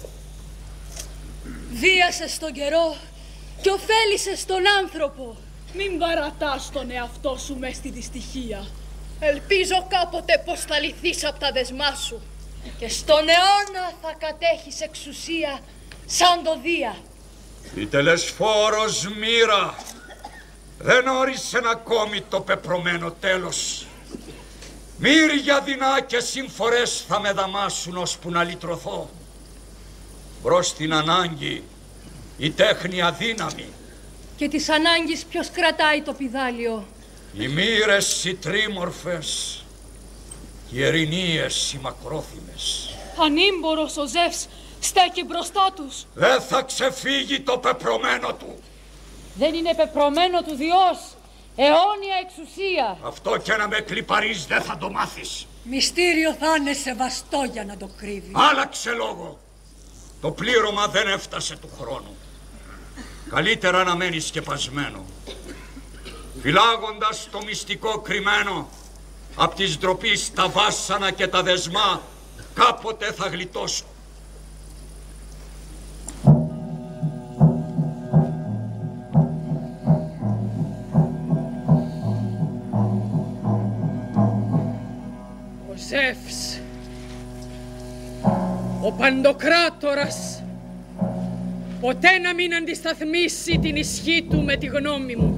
Βίασες τον καιρό και ωφέλησες τον άνθρωπο. Μην παρατάς τον εαυτό σου μες στη δυστυχία. Ελπίζω κάποτε πως θα λυθείς από τα δεσμά σου και στον αιώνα θα κατέχεις εξουσία σαν το Δία. Η τελεσφόρος μοίρα δεν όρισε ακόμη το πεπρωμένο τέλος. Μύρια δεινά και συμφορές θα με δαμάσουν ώσπου να λυτρωθώ. Μπρος στην ανάγκη η τέχνη αδύναμη. Και της ανάγκης ποιος κρατάει το πηδάλιο? Οι μοίρες οι τρίμορφες και οι ερηνίες οι μακρόθυμες. Ανήμπορος ο Ζεύς στέκει μπροστά τους. Δεν θα ξεφύγει το πεπρωμένο του. Δεν είναι πεπρωμένο του Διός, αιώνια εξουσία. Αυτό και να με κλιπαρείς δεν θα το μάθεις. Μυστήριο θα είναι σεβαστό για να το κρύβει. Άλλαξε λόγο. Το πλήρωμα δεν έφτασε του χρόνου. Καλύτερα να μένει σκεπασμένο, φυλάγοντας το μυστικό κρυμμένο. Απ' της ντροπής τα βάσανα και τα δεσμά κάποτε θα γλιτώσω. Ο Ζεύς, ο Παντοκράτορας, ποτέ να μην αντισταθμίσει την ισχύ του με τη γνώμη μου.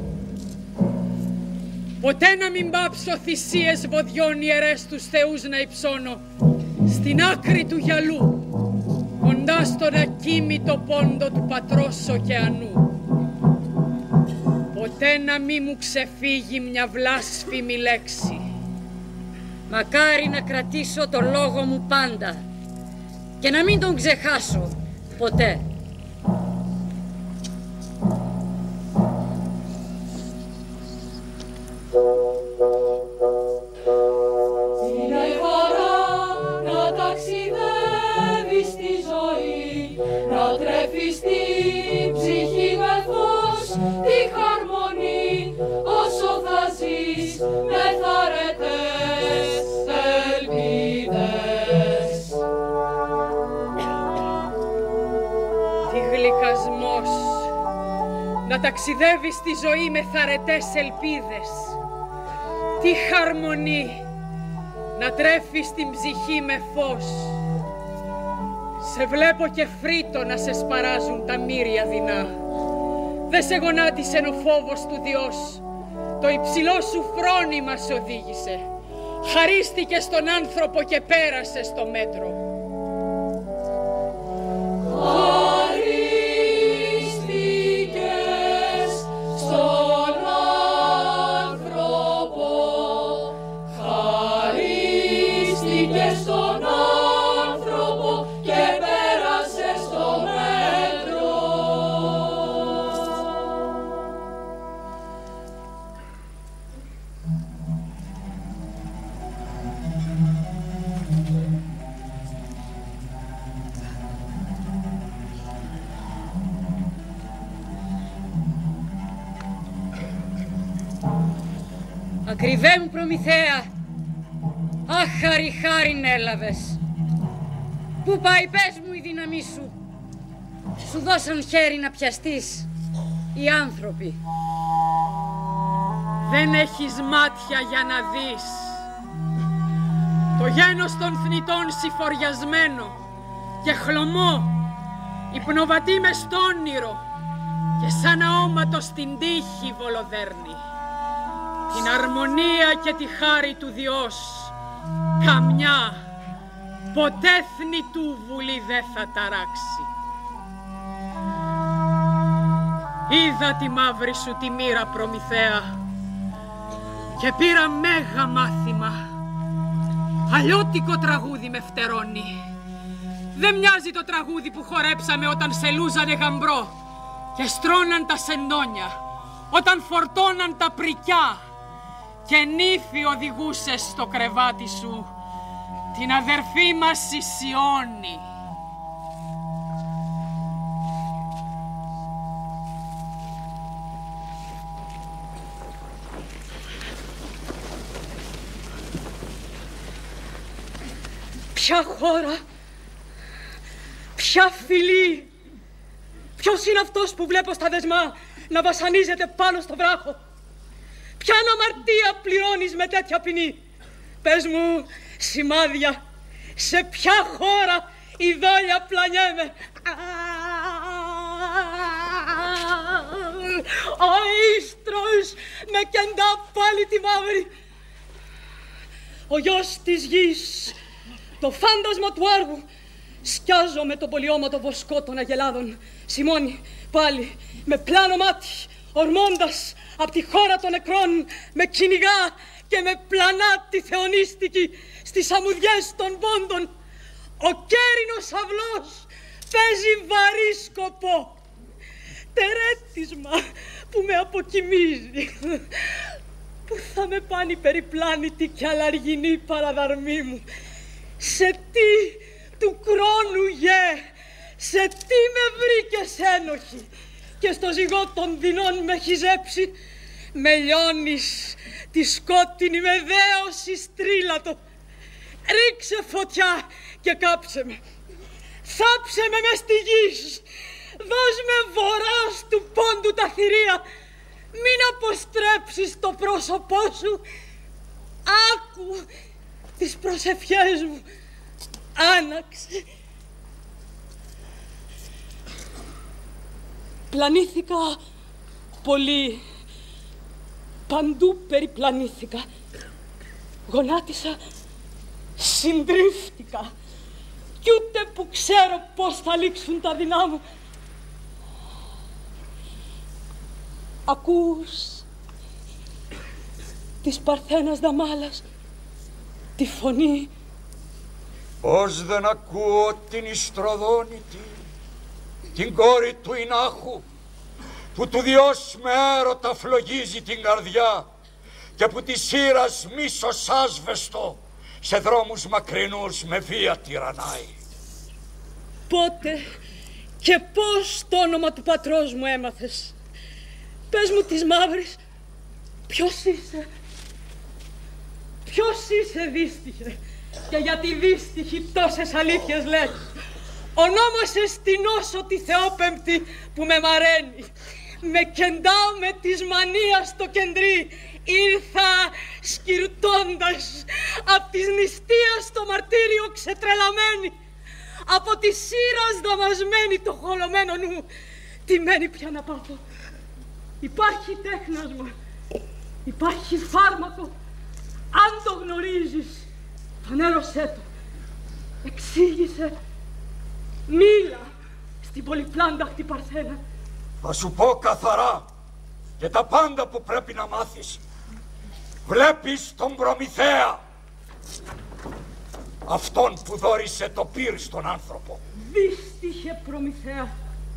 Ποτέ να μην πάψω θυσίες βοδιών ιερές τους θεούς να υψώνω στην άκρη του γυαλού, κοντά στον ακίμητο πόντο του πατρός ωκεανού. Ποτέ να μη μου ξεφύγει μια βλάσφημη λέξη. Μακάρι να κρατήσω το λόγο μου πάντα και να μην τον ξεχάσω ποτέ. Είναι χαρά να ταξιδεύεις στη ζωή, να τρέφεις την ψυχή με φως, τη χαρμονή, όσο θα ζεις με θαρετές ελπίδες. Τι γλυκασμός να ταξιδεύεις στη ζωή με θαρετές ελπίδες. Τι χαρμονή να τρέφεις την ψυχή με φως. Σε βλέπω και φρύτο να σε σπαράζουν τα μύρια δεινά. Δε σε γονάτισε ο φόβος του Διός. Το υψηλό σου φρόνημα σε οδήγησε. Χαρίστηκε στον άνθρωπο και πέρασε στο μέτρο. Χαρίστηκες στον άνθρωπο, χαρίστηκες στον άνθρωπο και πέρασε στο μέτρο. Ακριβέ μου Προμηθέα, άχαρη χάριν έλαβες. Πού πάει, πες μου, η δύναμή σου? Σου δώσαν χέρι να πιαστείς οι άνθρωποι. Δεν έχεις μάτια για να δεις. Το γένος των θνητών συφοριασμένο και χλωμό υπνοβατεί μες στο όνειρο και σαν αόματο στην τύχη βολοδέρνει. Την αρμονία και τη χάρη του Διός καμιά ποτέ θνητού βουλή δεν θα ταράξει. Είδα τη μαύρη σου τη μοίρα, Προμηθέα, και πήρα μέγα μάθημα. Αλλιώτικο τραγούδι με φτερώνει. Δεν μοιάζει το τραγούδι που χορέψαμε όταν σε λούζανε γαμπρό και στρώναν τα σεντόνια, όταν φορτώναν τα πρικιά και νύφη οδηγούσες στο κρεβάτι σου την αδερφή μας Σισιώνη. Ποια χώρα, ποια φυλή, ποιος είναι αυτός που βλέπω στα δεσμά να βασανίζεται πάνω στο βράχο? Ποια αμαρτία πληρώνεις με τέτοια ποινή? Πες μου σημάδια, σε ποια χώρα η δόλια πλανιέμαι? Ο ίστρος με κεντά πάλι τη μαύρη. Ο γιος της γης, το φάντασμα του άργου, σκιάζω με τον πολιώματο βοσκό των αγελάδων. Σιμώνει πάλι με πλάνο μάτι, ορμώντας απ' τη χώρα των νεκρών, με κυνηγά και με πλανά τη θεονίστικη στις αμμουδιές των πόντων. Ο κέρινος αυλός παίζει βαρύ σκοπό. Τερέτισμα που με αποκοιμίζει. Πού θα με πάνε η περιπλάνητη και αλαργινή παραδαρμή μου? Σε τι του χρόνου γε, σε τι με βρήκες ένοχη και στο ζυγό των δεινών με έχει ζέψει? Με λιώνεις τη σκότεινη με δέωση στρίλατο. Ρίξε φωτιά και κάψε με. Θάψε με μες στη γη. Δώσ' με βορράς του πόντου τα θηρία. Μην αποστρέψεις το πρόσωπό σου. Άκου τις προσευχές μου. Άναξε. Πλανήθηκα πολύ. Παντού περιπλανήθηκα. Γονάτισα, συντρίφτηκα. Κι ούτε που ξέρω πώς θα λήξουν τα δεινά μου. Ακούς της Παρθένας Δαμάλας τη φωνή? Πώς δεν ακούω την Ιστροδόνητη, την κόρη του Ινάχου, που του Διός με έρωτα φλογίζει την καρδιά και που της σύρας μίσος άσβεστο σε δρόμους μακρινούς με βία τυραννάει. Πότε και πώς το όνομα του πατρός μου έμαθες? Πες μου της μαύρης, ποιος είσαι? Ποιος είσαι δύστιχε? Και γιατί δύστιχη τόσες αλήθειες λες? Ονόμασες την όσο τη Θεόπεμπτη που με μαραίνει. Με κεντάω με της μανίας στο κεντρί. Ήρθα σκυρτώντας απ' της νηστείας το μαρτύριο ξετρελαμένη. Από τη σύρας δαμασμένη το χολωμένο νου. Τι μένει πια να πάθω? Υπάρχει τέχνασμα, υπάρχει φάρμακο. Αν το γνωρίζεις, φανέρωσέ το. Εξήγησε. Μίλα στην πολυπλάνταχτη Παρθένα. Θα σου πω καθαρά και τα πάντα που πρέπει να μάθεις. Βλέπεις τον Προμηθέα, αυτόν που δώρισε το πύρ στον άνθρωπο. Δύστιχε Προμηθέα,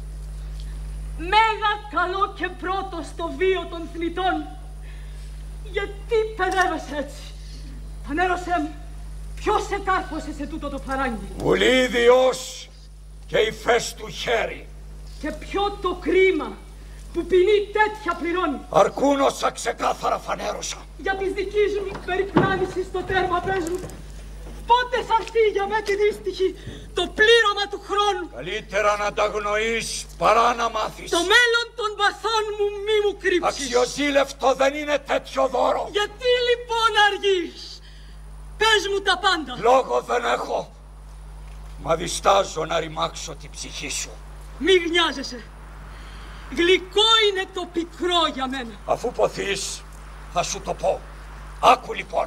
μέγα καλό και πρώτο στο βίο των θνητών. Γιατί παιδεύεσαι έτσι? Φανέρωσέ μου, ποιος σε κάρφωσε σε τούτο το παράγγι? Βουλίδιος και υφές του χέρι. Και ποιο το κρίμα που ποινή τέτοια πληρώνει? Αρκούν όσα ξεκάθαρα φανέρωσα. Για της δικής μου περιπλάνησης στο τέρμα πες μου, Πότε θα έρθει για με τη δύστιχη το πλήρωμα του χρόνου? Καλύτερα να τα αγνοείς παρά να μάθεις. Το μέλλον των παθών μου μη μου κρύψεις. Αξιοζήλευτο δεν είναι τέτοιο δώρο. Γιατί λοιπόν αργείς? Πες μου τα πάντα. Λόγο δεν έχω. Μα διστάζω να ρημάξω την ψυχή σου. Μη γνιάζεσαι. Γλυκό είναι το πικρό για μένα. Αφού ποθείς, θα σου το πω. Άκου λοιπόν.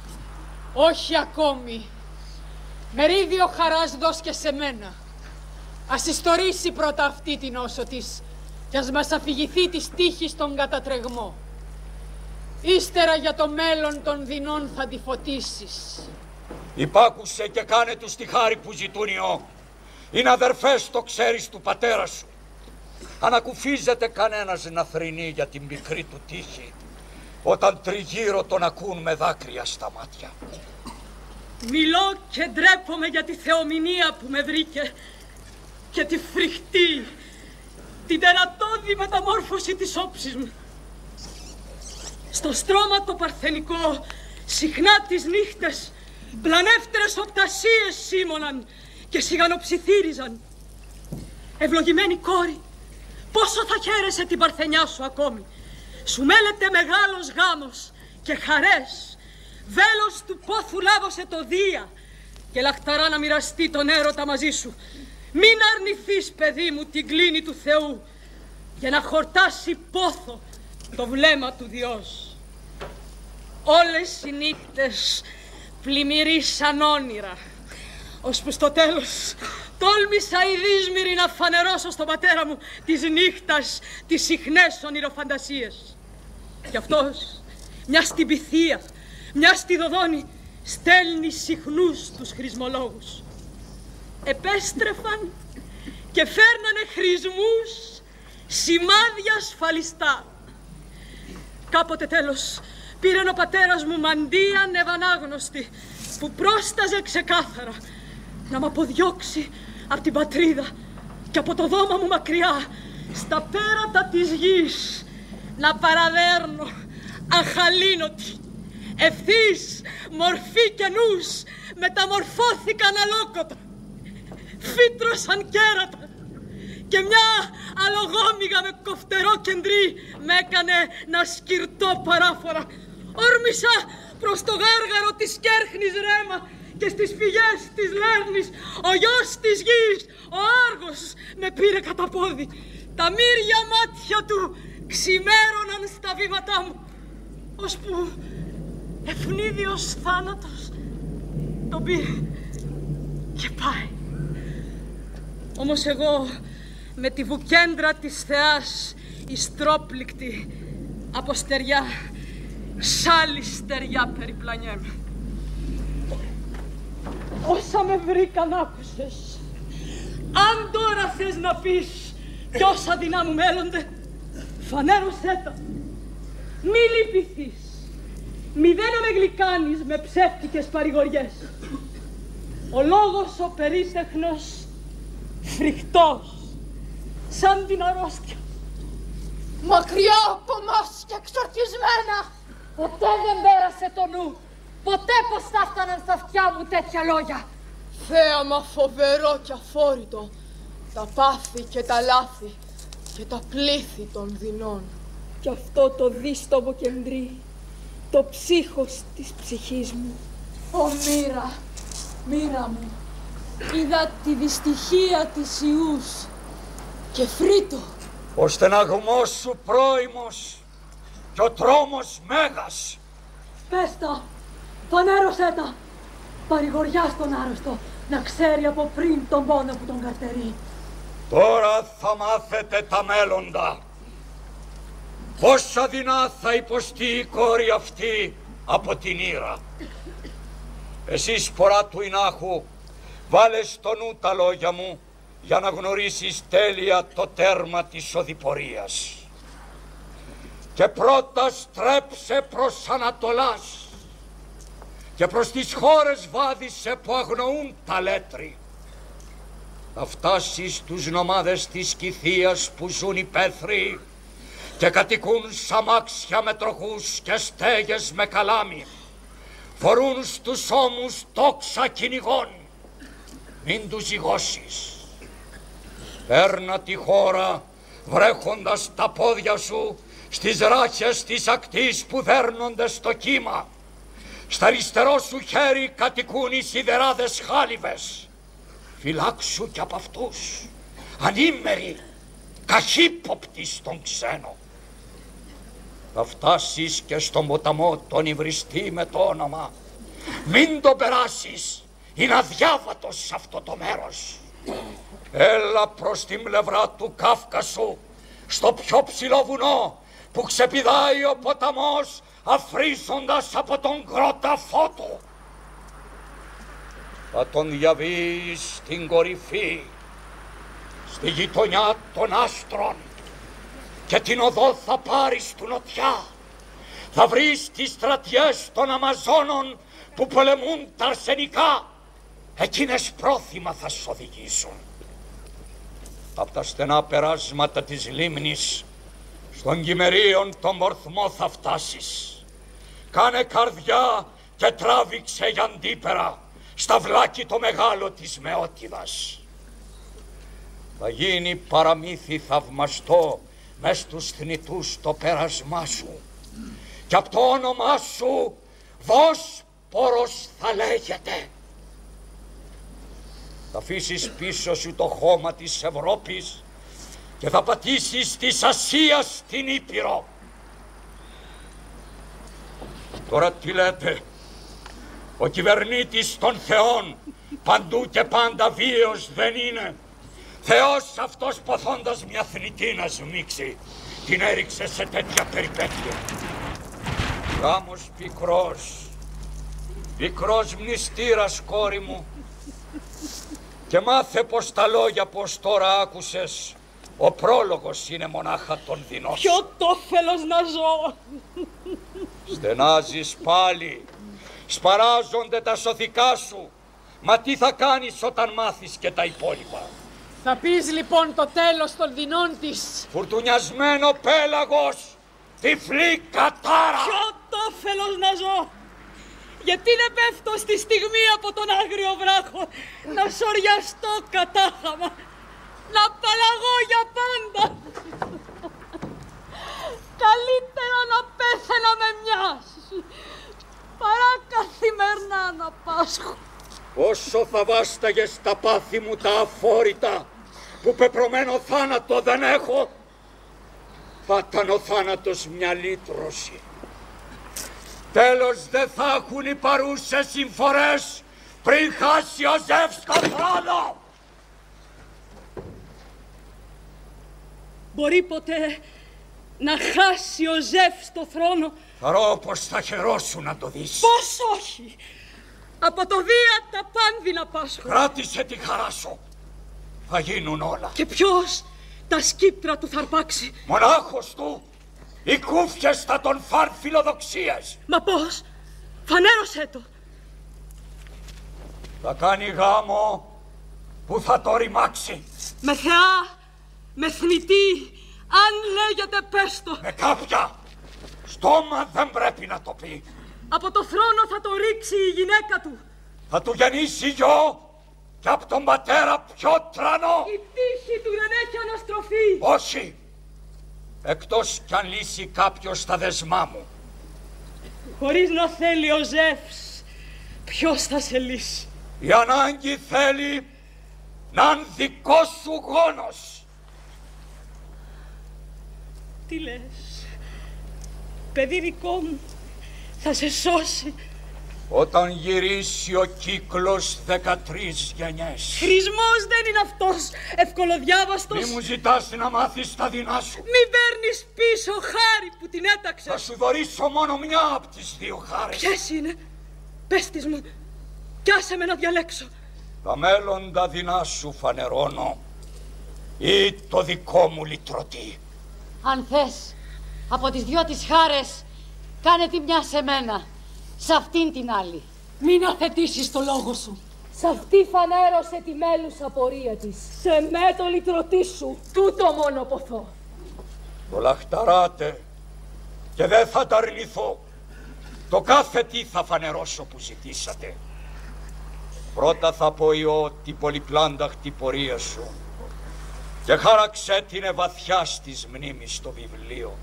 Όχι ακόμη. Μερίδιο χαράς δώσ' και σε μένα. Ας ιστορήσει πρώτα αυτή την όσο της κι ας μας αφηγηθεί της τύχης τον κατατρεγμό. Ύστερα για το μέλλον των δεινών θα τη φωτίσεις. Υπάκουσε και κάνε τους τη χάρη που ζητούν ιό. Είναι αδερφές, το ξέρεις, του πατέρα σου. Ανακουφίζεται κανένας να θρηνεί για την μικρή του τύχη όταν τριγύρω τον ακούν με δάκρυα στα μάτια. Μιλώ και ντρέπομαι για τη θεομηνία που με βρήκε και τη φρικτή, την τερατώδη μεταμόρφωση της όψης μου. Στο στρώμα το παρθενικό, συχνά τις νύχτες, πλανεύτερες οπτασίες σήμωναν και σιγανοψιθύριζαν. Ευλογημένη κόρη, πόσο θα χαίρεσαι την παρθενιά σου ακόμη. Σου μέλεται μεγάλος γάμος και χαρές. Βέλος του πόθου λάβωσε το Δία και λαχταρά να μοιραστεί τον έρωτα μαζί σου. Μην αρνηθείς, παιδί μου, την κλίνη του Θεού για να χορτάσει πόθο το βλέμμα του Διός. Όλες οι νύχτες πλημμυρίσαν όνειρα, ώσπου στο τέλος τόλμησα η δύσμηρη να φανερώσω στον πατέρα μου της νύχτας τις συχνές ονειροφαντασίες. Κι αυτός, μια στην Πυθία, μια στη Δοδόνη, στέλνει συχνούς τους χρησμολόγους. Επέστρεφαν και φέρνανε χρησμούς, σημάδια ασφαλιστά. Κάποτε τέλος πήρε ο πατέρας μου μαντίαν ευανάγνωστη που πρόσταζε ξεκάθαρα να μ' αποδιώξει από την πατρίδα και από το δώμα μου μακριά στα πέρατα της γης να παραδέρνω αχαλήνωτη. Ευθύς, μορφή και νους μεταμορφώθηκαν αλόκοτα, φύτρωσαν κέρατα και μια αλογόμυγα με κοφτερό κεντρί με έκανε να σκυρτώ παράφορα. Όρμησα προς το γάργαρο της Κέρχνης ρέμα και στις φυγές της Λέρνης ο γιος της γης, ο Άργος, με πήρε κατά πόδι. Τα μύρια μάτια του ξημέρωναν στα βήματά μου, ώσπου ευνίδιος θάνατος τον πήρε και πάει. Όμως εγώ με τη βουκέντρα της θεάς ιστρόπληκτη από στεριά σ' άλλη στεριά περιπλανιέμαι. Όσα με βρήκαν άκουσες. Αν τώρα θες να πεις ποιος αδυνά μου μέλλονται, φανέρωσέ τα. Μη λυπηθείς. Μη δεν με γλυκάνεις με ψεύτικες παρηγοριές. Ο λόγος ο περίστεχνος, φρικτός, σαν την αρρώστια. Μακριά από μας και εξορκισμένα. Ποτέ δεν πέρασε το νου. Ποτέ πως θα έφταναν στα αυτιά μου τέτοια λόγια. Θέαμα φοβερό και αφόρητο, τα πάθη και τα λάθη και τα πλήθη των δεινών. Κι αυτό το δίστοβο κεντρί, το ψύχος της ψυχής μου. Ω μοίρα μου, είδα τη δυστυχία της ιούς και φρύτω. Ο στεναγμός σου πρόημος και ο τρόμος μέγας. Πες τα, φανέρωσέ τα. Παρηγοριά στον άρρωστο να ξέρει από πριν τον πόνο που τον καρτερεί. Τώρα θα μάθετε τα μέλλοντα. Πόσα δεινά θα υποστεί η κόρη αυτή από την Ήρα. Εσείς, πορά του Ινάχου, βάλε στο νου τα λόγια μου για να γνωρίσεις τέλεια το τέρμα της οδηπορίας. Και πρώτα στρέψε προς Ανατολάς και προς τις χώρες βάδισε που αγνοούν τα λέτρη. Θα φτάσεις στους νομάδες της Σkythίας που ζουν υπαίθριοι και κατοικούν σ' αμάξια με τροχούς και στέγες με καλάμι. φορούν στους ώμους τόξα κυνηγών. Μην τους ζυγώσεις. Παίρνα τη χώρα βρέχοντας τα πόδια σου στις ράχες της ακτής που δέρνονται στο κύμα. Στα αριστερό σου χέρι κατοικούν οι σιδεράδες χάλιβες. Φυλάξου κι από αυτούς, ανήμεροι, καχύποπτοι στον ξένο. Θα φτάσεις και στον ποταμό τον υβριστή με το όνομα. Μην τον περάσεις, είναι αδιάβατος σε αυτό το μέρος. Έλα προς την πλευρά του Κάφκασου, στο πιο ψηλό βουνό που ξεπηδάει ο ποταμός αφρίζοντας από τον κρόταφό του. Θα τον διαβείς στην κορυφή, στη γειτονιά των άστρων, και την οδό θα πάρεις του νοτιά. Θα βρεις τις στρατιές των Αμαζόνων που πολεμούν τα αρσενικά. Εκείνες πρόθυμα θα σ' οδηγήσουν. Απ' τα στενά περάσματα της λίμνης, στον Κυμερίον τον Μορθμό θα φτάσεις. Κάνε καρδιά και τράβηξε για αντίπερα, σταυλάκι το μεγάλο της Μεότιδας. Θα γίνει παραμύθι θαυμαστό μες στους θνητούς το πέρασμά σου, και απ' το όνομά σου Βόσπορος θα λέγεται. Θα αφήσεις πίσω σου το χώμα της Ευρώπης και θα πατήσεις της Ασίας την Ήπειρο. Τώρα τι λέτε? Ο κυβερνήτης των θεών παντού και πάντα βίαιος δεν είναι? Θεός αυτός, ποθώντας μια θνητή να σμίξει, την έριξε σε τέτοια περιπέτεια. Γάμος πικρός μνηστήρας, κόρη μου, και μάθε πως τα λόγια πως τώρα άκουσες, ο πρόλογος είναι μονάχα των δεινών. Ποιο τόφελος να ζω! Στενάζεις πάλι, σπαράζονται τα σωθικά σου, μα τι θα κάνεις όταν μάθεις και τα υπόλοιπα? Θα πεις λοιπόν το τέλος των δεινών της. Φουρτουνιασμένο πέλαγος, τυφλή κατάρα! Ποιο τόφελος να ζω! Γιατί δεν πέφτω στη στιγμή από τον άγριο βράχο να σοριαστώ κατάχαμα, να απαλλαγώ για πάντα? Καλύτερα να πέθαινα με μιας, παρά καθημερινά να πάσχω. Όσο θα βάσταγες τα πάθη μου τα αφόρητα, που πεπρωμένο θάνατο δεν έχω, θα ήταν ο θάνατος μια λύτρωση. Τέλος δεν θα έχουν οι παρούσες συμφορές πριν χάσει ο Ζεύς το θρόνο. Μπορεί ποτέ να χάσει ο Ζεύς το θρόνο? Χαρώ πως θα χαιρόσου να το δεις. Πώς όχι! Από το βία τα πάνδυνα πάσχω. Κράτησε τη χαρά σου. Θα γίνουν όλα. Και ποιος τα σκύπτρα του θα αρπάξει? Μονάχος του. Οι κούφιες θα τον φαν φιλοδοξίες. Μα πώς? Φανέρωσέ το. Θα κάνει γάμο που θα το ρημάξει. Με θεά, με θνητή, αν λέγεται πες το. Με κάποια. Στόμα δεν πρέπει να το πει. Από το θρόνο θα το ρίξει η γυναίκα του. Θα του γεννήσει γιο και από τον πατέρα πιο τρανό. Η τύχη του δεν έχει αναστροφή. Όχι. Εκτός κι αν λύσει κάποιος τα δεσμά μου. Χωρίς να θέλει ο Ζεύς, ποιος θα σε λύσει? Η ανάγκη θέλει να είναι δικό σου γόνος. Τι λες? Παιδί δικό μου θα σε σώσει. Όταν γυρίσει ο κύκλος 13 γενιές. Χρησμός δεν είναι αυτός, ευκολοδιάβαστος. Μη μου ζητάς να μάθεις τα δεινά σου. Μη παίρνεις πίσω χάρη που την έταξες. Θα σου δωρήσω μόνο μια από τις δύο χάρες. Ποιες είναι? Πες τις μου κι άσε με να διαλέξω. Τα μέλλοντα δεινά σου φανερώνω ή το δικό μου λυτρωτή. Αν θες, από τις δυο τις χάρες, κάνε τη μια σε μένα, σε αυτήν την άλλη. Μην αθετήσεις το λόγο σου. Σ' αυτή φανέρωσε τη μέλουσα πορεία της. Σε με το λυτρωτή σου, τούτο μόνο ποθώ. Το λαχταράτε και δεν θα τα αρνηθώ. Το κάθε τι θα φανερώσω που ζητήσατε. Πρώτα θα πω Υιό την πολυπλάνταχτη πορεία σου και χάραξέ την βαθιά της μνήμης στο βιβλίο.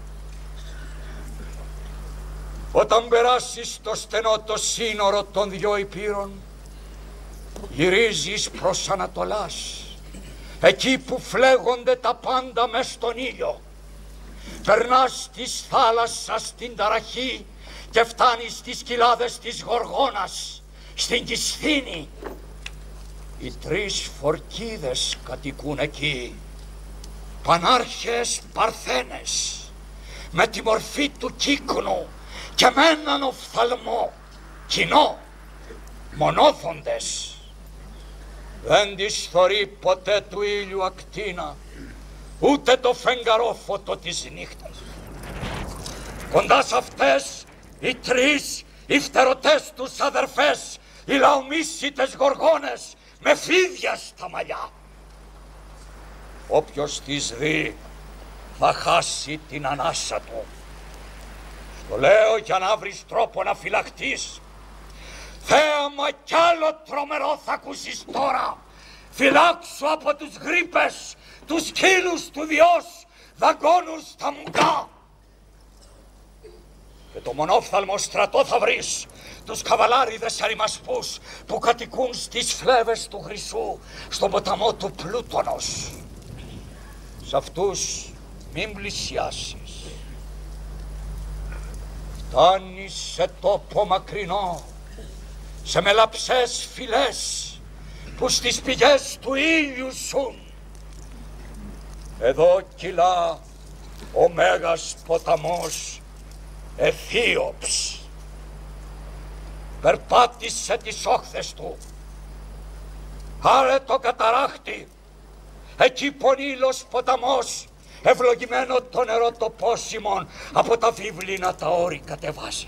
Όταν περάσεις το στενό το σύνορο των δυο υπήρων, γυρίζεις προς Ανατολάς, εκεί που φλέγονται τα πάντα μες στον ήλιο. Περνάς της θάλασσας την ταραχή και φτάνεις στις κοιλάδες της Γοργόνας, στην Κισθήνη. Οι 3 φορκίδες κατοικούν εκεί, πανάρχες παρθένες, με τη μορφή του κύκνου και με έναν οφθαλμό κοινό, μονόφοντες. Δεν τις θωρεί ποτέ του ήλιου ακτίνα, ούτε το φεγγαρόφωτο της νύχτας. Κοντά σ' αυτές οι 3 οι φτερωτές τους αδερφές, οι λαομίσιτες γοργόνες με φίδια στα μαλλιά. Όποιος τις δει θα χάσει την ανάσα του. Στο λέω για να βρεις τρόπο να φυλαχτείς. Θέαμα κι άλλο τρομερό θα ακούσεις τώρα. Φυλάξου από τους γρίπες, τους σκύλους του Διός, δαγκώνους στα μουγκά. Και το μονόφθαλμο στρατό θα βρεις, τους καβαλάριδες αριμασπούς που κατοικούν στις φλέβες του Χρυσού, στον ποταμό του Πλούτονος. Σ' αυτούς μην πλησιάσεις. Φτάνεις σε τόπο μακρινό, σε μελαψές φυλές που στις πηγές του ήλιου σουν. Εδώ κυλά ο μέγας ποταμός Αιθίωψ. Περπάτησε τις όχθες του. Άρε το καταράχτη, εκεί πονήλος ποταμός, ευλογημένο το νερό το πόσιμον, από τα βίβλινα τα όρη κατεβάζει.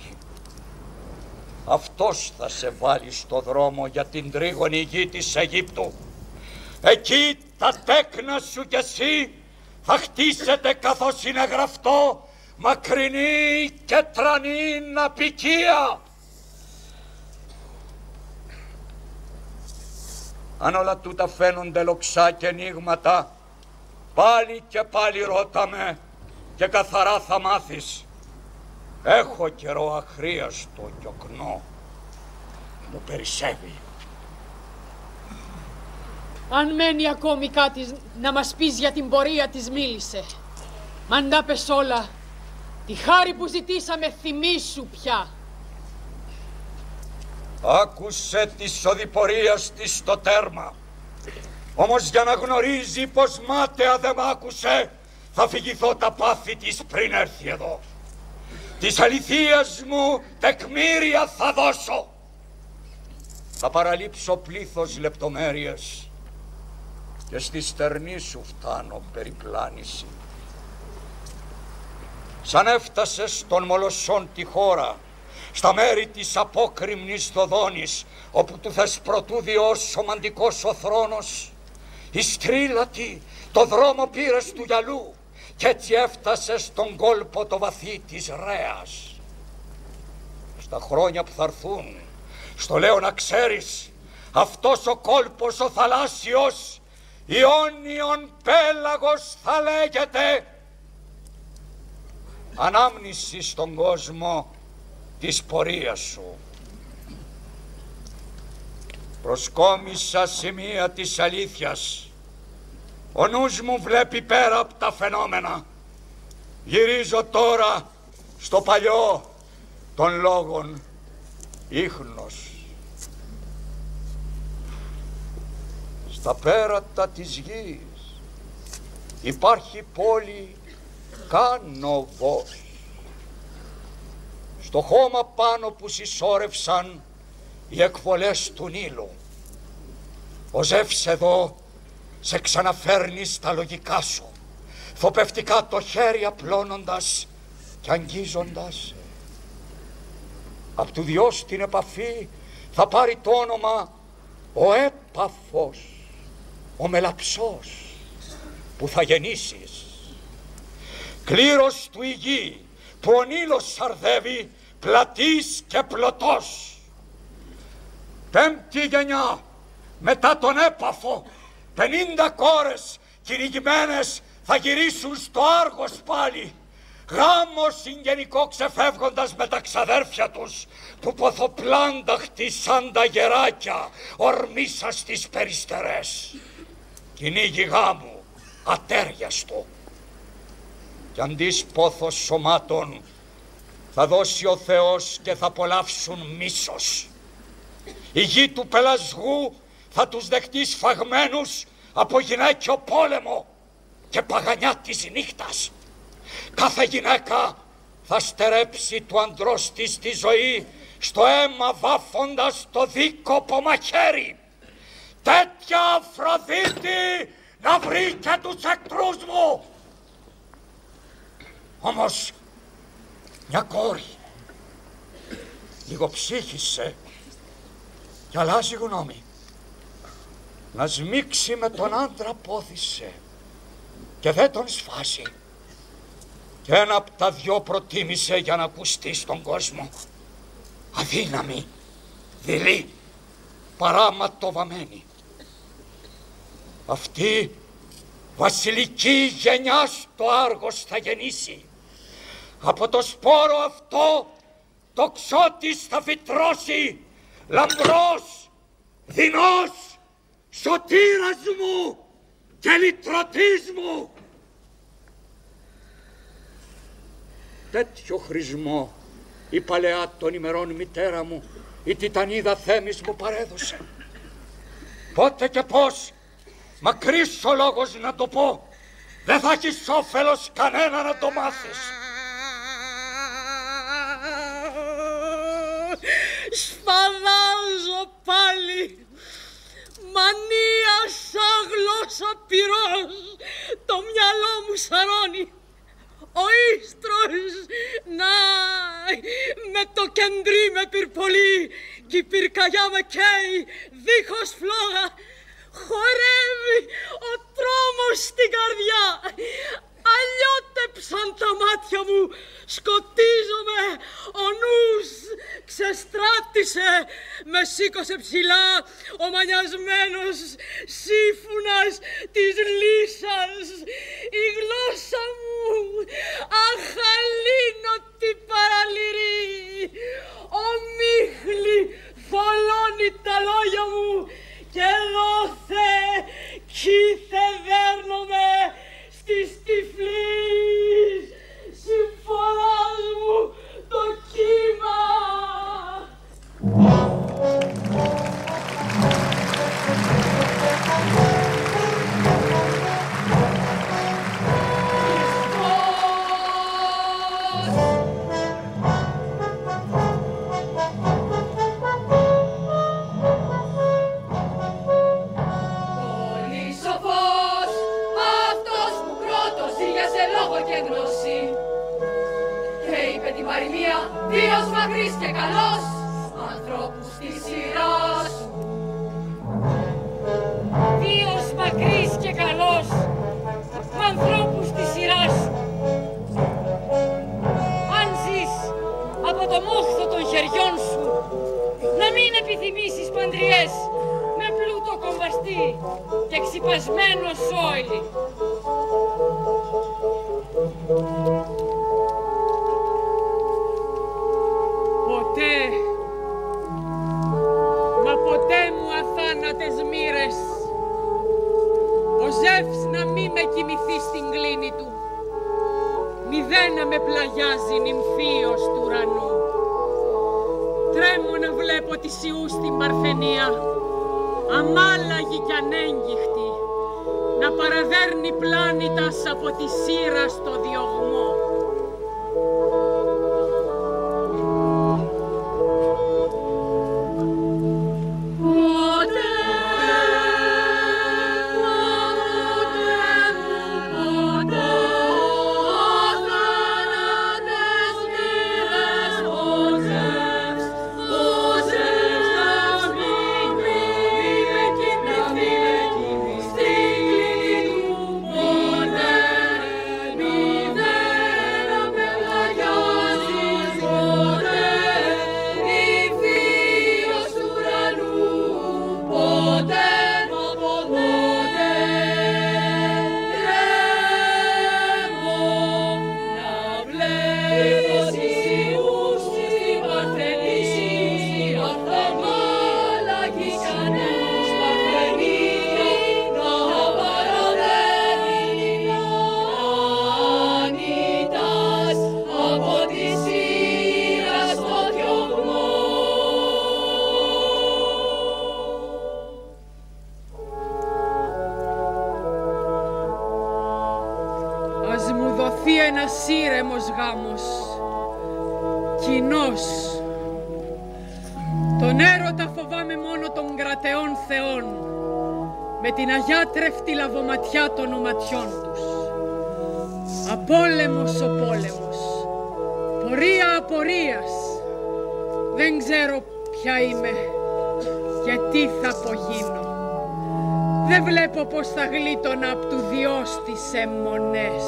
Αυτός θα σε βάλει στο δρόμο για την τρίγωνη γη της Αιγύπτου. Εκεί τα τέκνα σου κι εσύ θα χτίσετε, καθώς είναι γραφτό, μακρινή και τρανή απικία. Αν όλα τούτα φαίνονται λοξά και ενίγματα, πάλι και πάλι ρώτα με και καθαρά θα μάθεις. Έχω καιρό αχρίαστο κι οκνό, μου περισσεύει. Αν μένει ακόμη κάτι να μας πεις για την πορεία της, μίλησε. Μ' αν τα πες όλα, τη χάρη που ζητήσαμε θυμήσου πια. Άκουσε της οδηπορίας της στο τέρμα. Όμως για να γνωρίζει πως μάταια δεν μ' άκουσε, θα φυγηθώ τα πάθη της πριν έρθει εδώ. Της αληθείας μου τεκμήρια θα δώσω. Θα παραλείψω πλήθος λεπτομέρειες και στη στερνή σου φτάνω περιπλάνηση. Σαν έφτασες στον Μολοσσόν τη χώρα, στα μέρη της απόκρημνης Δοδόνης, όπου του Θεσπρωτού Διός σωμαντικός ο θρόνος, η στρίλατη το δρόμο πήρες του γυαλού κι έτσι έφτασες στον κόλπο το βαθύ της Ρέας. Στα χρόνια που θα έρθουν, στο λέω να ξέρεις, αυτός ο κόλπος ο θαλάσσιος, Ιόνιον Πέλαγος θα λέγεται. Ανάμνηση στον κόσμο της πορείας σου. Προσκόμισα σημεία της αλήθειας. Ο νους μου βλέπει πέρα από τα φαινόμενα. Γυρίζω τώρα στο παλιό των λόγων ίχνος. Στα πέρατα της γης υπάρχει πόλη Κάνοβος. Στο χώμα πάνω που συσσόρευσαν οι εκβολές του Νείλου. Ο Ζεύς εδώ σε ξαναφέρνει στα λογικά σου, θοπευτικά το χέρι απλώνοντας και αγγίζοντας. Απ' του Διός την επαφή θα πάρει το όνομα ο Έπαφος, ο μελαψός που θα γεννήσεις. Κλήρος του η γη που ο Νείλος σαρδεύει, πλατής και πλωτός. Πέμπτη γενιά, μετά τον έπαφο, 50 κόρες κυνηγημένες θα γυρίσουν στο Άργος πάλι. Γάμο συγγενικό ξεφεύγοντας με τα ξαδέρφια τους, που ποθοπλάνταχτοι σαν τα γεράκια ορμήσα στις περιστερές. Κυνήγι γάμου, ατέριαστο. Κι αντί πόθος σωμάτων θα δώσει ο Θεός και θα απολαύσουν μίσος. Η γη του πελασγού θα τους δεχτεί σφαγμένους από γυναίκιο πόλεμο και παγανιά της νύχτας. Κάθε γυναίκα θα στερέψει του αντρός της τη ζωή, στο αίμα βάφοντας το δίκοπο μαχαίρι. Τέτοια Αφροδίτη να βρει και τους εχθρούς μου. Όμως μια κόρη λίγο ψύχησε και αλλάζει γνώμη. Να σμίξει με τον άντρα πόθησε και δεν τον σφάζει. Και ένα από τα δυο προτίμησε για να ακουστεί στον κόσμο. Αδύναμη, δειλή, παράματοβαμένη. Αυτή βασιλική γενιά στο Άργος θα γεννήσει. Από το σπόρο αυτό το ξώτης θα φυτρώσει, λαμπρός, δεινός, σωτήρας μου και λυτρωτής μου. Τέτοιο χρησμό η παλαιά των ημερών μητέρα μου, η Τιτανίδα Θέμης μου παρέδωσε. Πότε και πώς, μακρύς ο λόγος να το πω, δεν θα έχεις όφελος κανένα να το μάθεις. Σφαδάζω πάλι, μανία σαν γλώσσα πυρός, το μυαλό μου σαρώνει. Ο ίστρος, να, με το κεντρί με πυρπολεί κι η πυρκαγιά με καίει δίχως φλόγα. Χορεύει ο τρόμος στην καρδιά, αλλιώτεψαν τα μάτια μου, σκοτίζομαι, ο νους ξεστράτησε, με σήκωσε ψηλά ο μανιασμένος σύμφωνας της λύσας. Η γλώσσα μου αχαλήνωτη παραλυρεί, ομίχλη θολώνει τα λόγια μου και δόθε κήθε δέρνομαι στις τυφλής συμφοράς μου το κύμα. Δίος μακρύς και καλός, ανθρώπους της σειράς σου. Δίος μακρύς και καλός, ανθρώπους της σειράς σου. Αν ζεις από το μόχθο των χεριών σου, να μην επιθυμήσεις παντριές με πλούτο κομβαστή και ξυπασμένο σόιλι. Ποτέ μου αθάνατες μοίρες, ο Ζεύς να μη με κοιμηθεί στην κλίνη του, μηδέν να με πλαγιάζει νυμφίος του ουρανού. Τρέμω να βλέπω τη Σιού στην Παρθενία, αμάλαγη κι ανέγγιχτη, να παραδέρνει πλάνητας από τη σύρα στο διωγμό. Ποτέ δοθεί ένας ήρεμος γάμος, κοινός. Τον έρωτα φοβάμαι μόνο των κρατεών θεών, με την αγιάτρευτη λαβοματιά των οματιών τους. Απόλεμος ο πόλεμος, πορεία απορίας. Δεν ξέρω ποια είμαι και τι θα απογίνω. Δεν βλέπω πως θα γλίτωνα απ' του Διός τις αιμονές.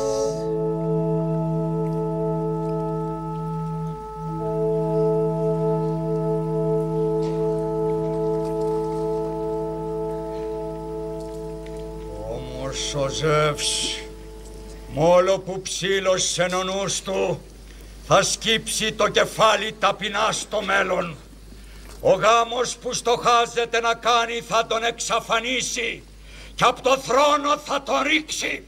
Όμως ο Ζεύς, μόλο που ψήλωσε ο νους του, θα σκύψει το κεφάλι ταπεινά στο μέλλον. Ο γάμος που στοχάζεται να κάνει θα τον εξαφανίσει και από το θρόνο θα τον ρίξει.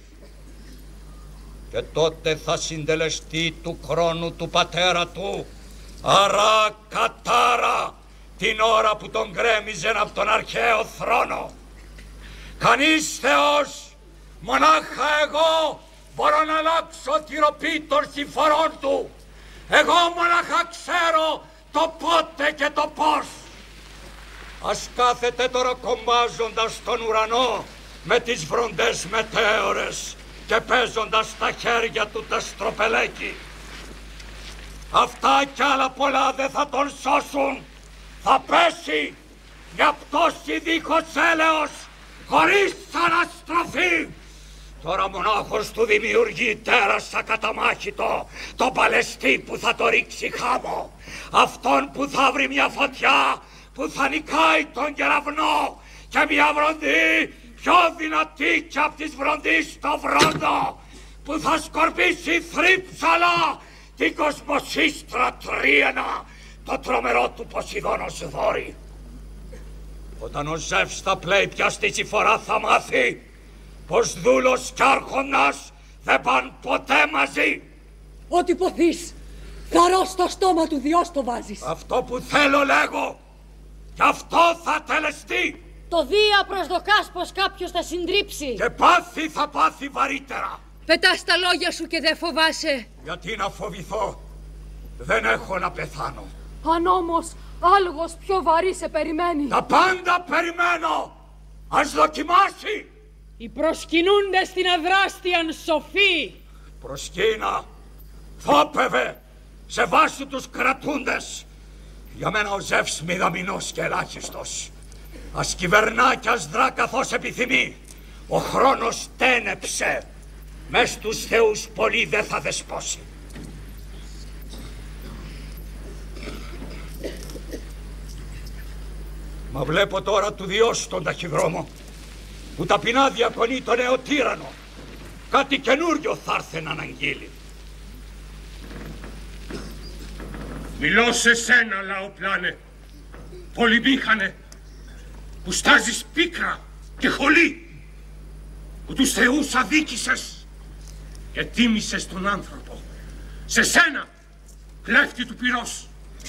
Και τότε θα συντελεστεί του χρόνου του πατέρα του, αρά κατάρα, την ώρα που τον γκρέμιζε από τον αρχαίο θρόνο. Κανείς Θεός, μονάχα εγώ, μπορώ να αλλάξω τη ροπή των συμφορών του. Εγώ μονάχα ξέρω το πότε και το πώς. Ας κάθεται τώρα κομπάζοντας τον ουρανό με τις βροντές μετέωρες και παίζοντας τα χέρια του τα στροπελέκι. Αυτά κι άλλα πολλά δεν θα τον σώσουν. Θα πέσει μια πτώση δίχως έλεος, χωρίς αναστροφή. Τώρα μονάχος του δημιουργεί τέρας ακαταμάχητο, τον παλαιστή που θα το ρίξει χάμω, αυτόν που θα βρει μια φωτιά που θα νικάει τον κεραυνό και μια βροντή πιο δυνατή κι απ' της βροντής το βρόντο, που θα σκορπίσει θρύψαλα την κοσμοσύστρα τρίαινα, το τρομερό του Ποσειδώνος δόρυ. Όταν ο Ζεύς θα πλέει πιαστή φορά θα μάθει πως δούλος κι άρχοντας δεν παν ποτέ μαζί. Ό,τι ποθείς, χαρό στο στόμα του Διός το βάζεις. Αυτό που θέλω λέγω, κι αυτό θα τελεστεί. Το Δία προσδοκάς πως κάποιος θα συντρίψει. Και πάθη θα πάθει βαρύτερα. Πετάς τα λόγια σου και δεν φοβάσαι. Γιατί να φοβηθώ, δεν έχω να πεθάνω. Αν όμως άλογος πιο βαρύ σε περιμένει. Τα πάντα περιμένω. Ας δοκιμάσει. Οι προσκυνούντες στην αδράστιαν σοφή. Προσκύνα, θόπευε, σε βάσου τους κρατούντες. Για μένα ο Ζεύς μηδαμινός και ελάχιστος. Ας κυβερνά κι ας δρά καθώς επιθυμεί. Ο χρόνος τένεψε. Μες στους θεούς πολύ δεν θα δεσπόσει. Μα βλέπω τώρα του Διός τον ταχυδρόμο, που ταπεινά διακονεί το νέο τύρανο. Κάτι καινούριο θα έρθει να αναγγείλει. Μιλώ σε σένα, λαοπλάνε, πολυμήχανε, που στάζεις πίκρα και χολή, που τους θεούς αδίκησες και τίμησες τον άνθρωπο. Σε σένα, κλέφτη του πυρός.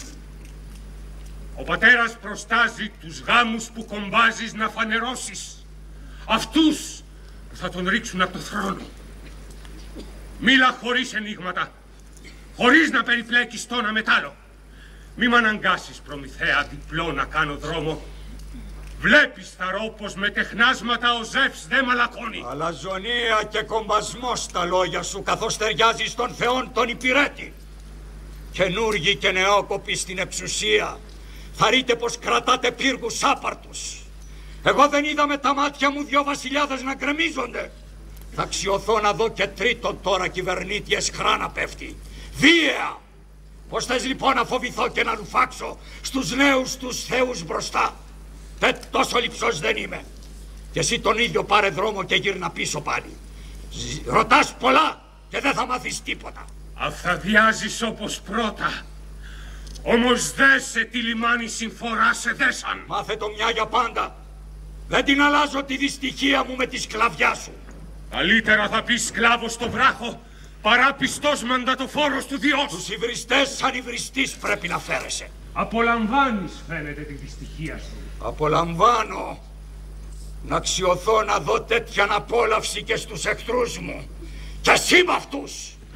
Ο πατέρας προστάζει τους γάμους που κομπάζεις να φανερώσεις, αυτούς που θα τον ρίξουν από το θρόνο. Μίλα χωρίς ενίγματα, χωρίς να περιπλέκεις τόνα μετάλλο. Μη μ' αναγκάσεις, Προμηθέα, διπλό να κάνω δρόμο. Βλέπεις, θαρώ, πως με τεχνάσματα ο Ζεύς δεν μαλακώνει. Αλαζονία και κομπασμός στα λόγια σου, καθώς ταιριάζει στον Θεόν τον υπηρέτη. Καινούργοι και νεόκοποι στην εξουσία, θα ρείτε πως κρατάτε πύργους άπαρτους. Εγώ δεν είδα με τα μάτια μου δυο βασιλιάδες να γκρεμίζονται. Θα αξιωθώ να δω και τρίτον τώρα κυβερνήτη εσχρά να πέφτει. Βίαια! Πώς θες λοιπόν να φοβηθώ και να λουφάξω στους νέους τους θεούς μπροστά? Τόσο λειψός δεν είμαι. Και εσύ τον ίδιο πάρε δρόμο και γύρνα πίσω πάλι. Ρωτάς πολλά και δεν θα μάθεις τίποτα. Αφθαδιάζεις όπως πρώτα. Όμως δέσε τι λιμάνι συμφορά σε δέσαν. Μάθε το μια για πάντα. Δεν την αλλάζω τη δυστυχία μου με τη σκλαβιά σου. Καλύτερα θα πεις σκλάβος στο βράχο παρά πιστός μαντατοφόρος του Διός. Τους υβριστές σαν υβριστής πρέπει να φέρεσαι. Απολαμβάνεις, φαίνεται, τη δυστυχία σου. Απολαμβάνω να αξιωθώ να δω τέτοια απόλαυση και στους εχθρούς μου. Και εσύ με αυτούς.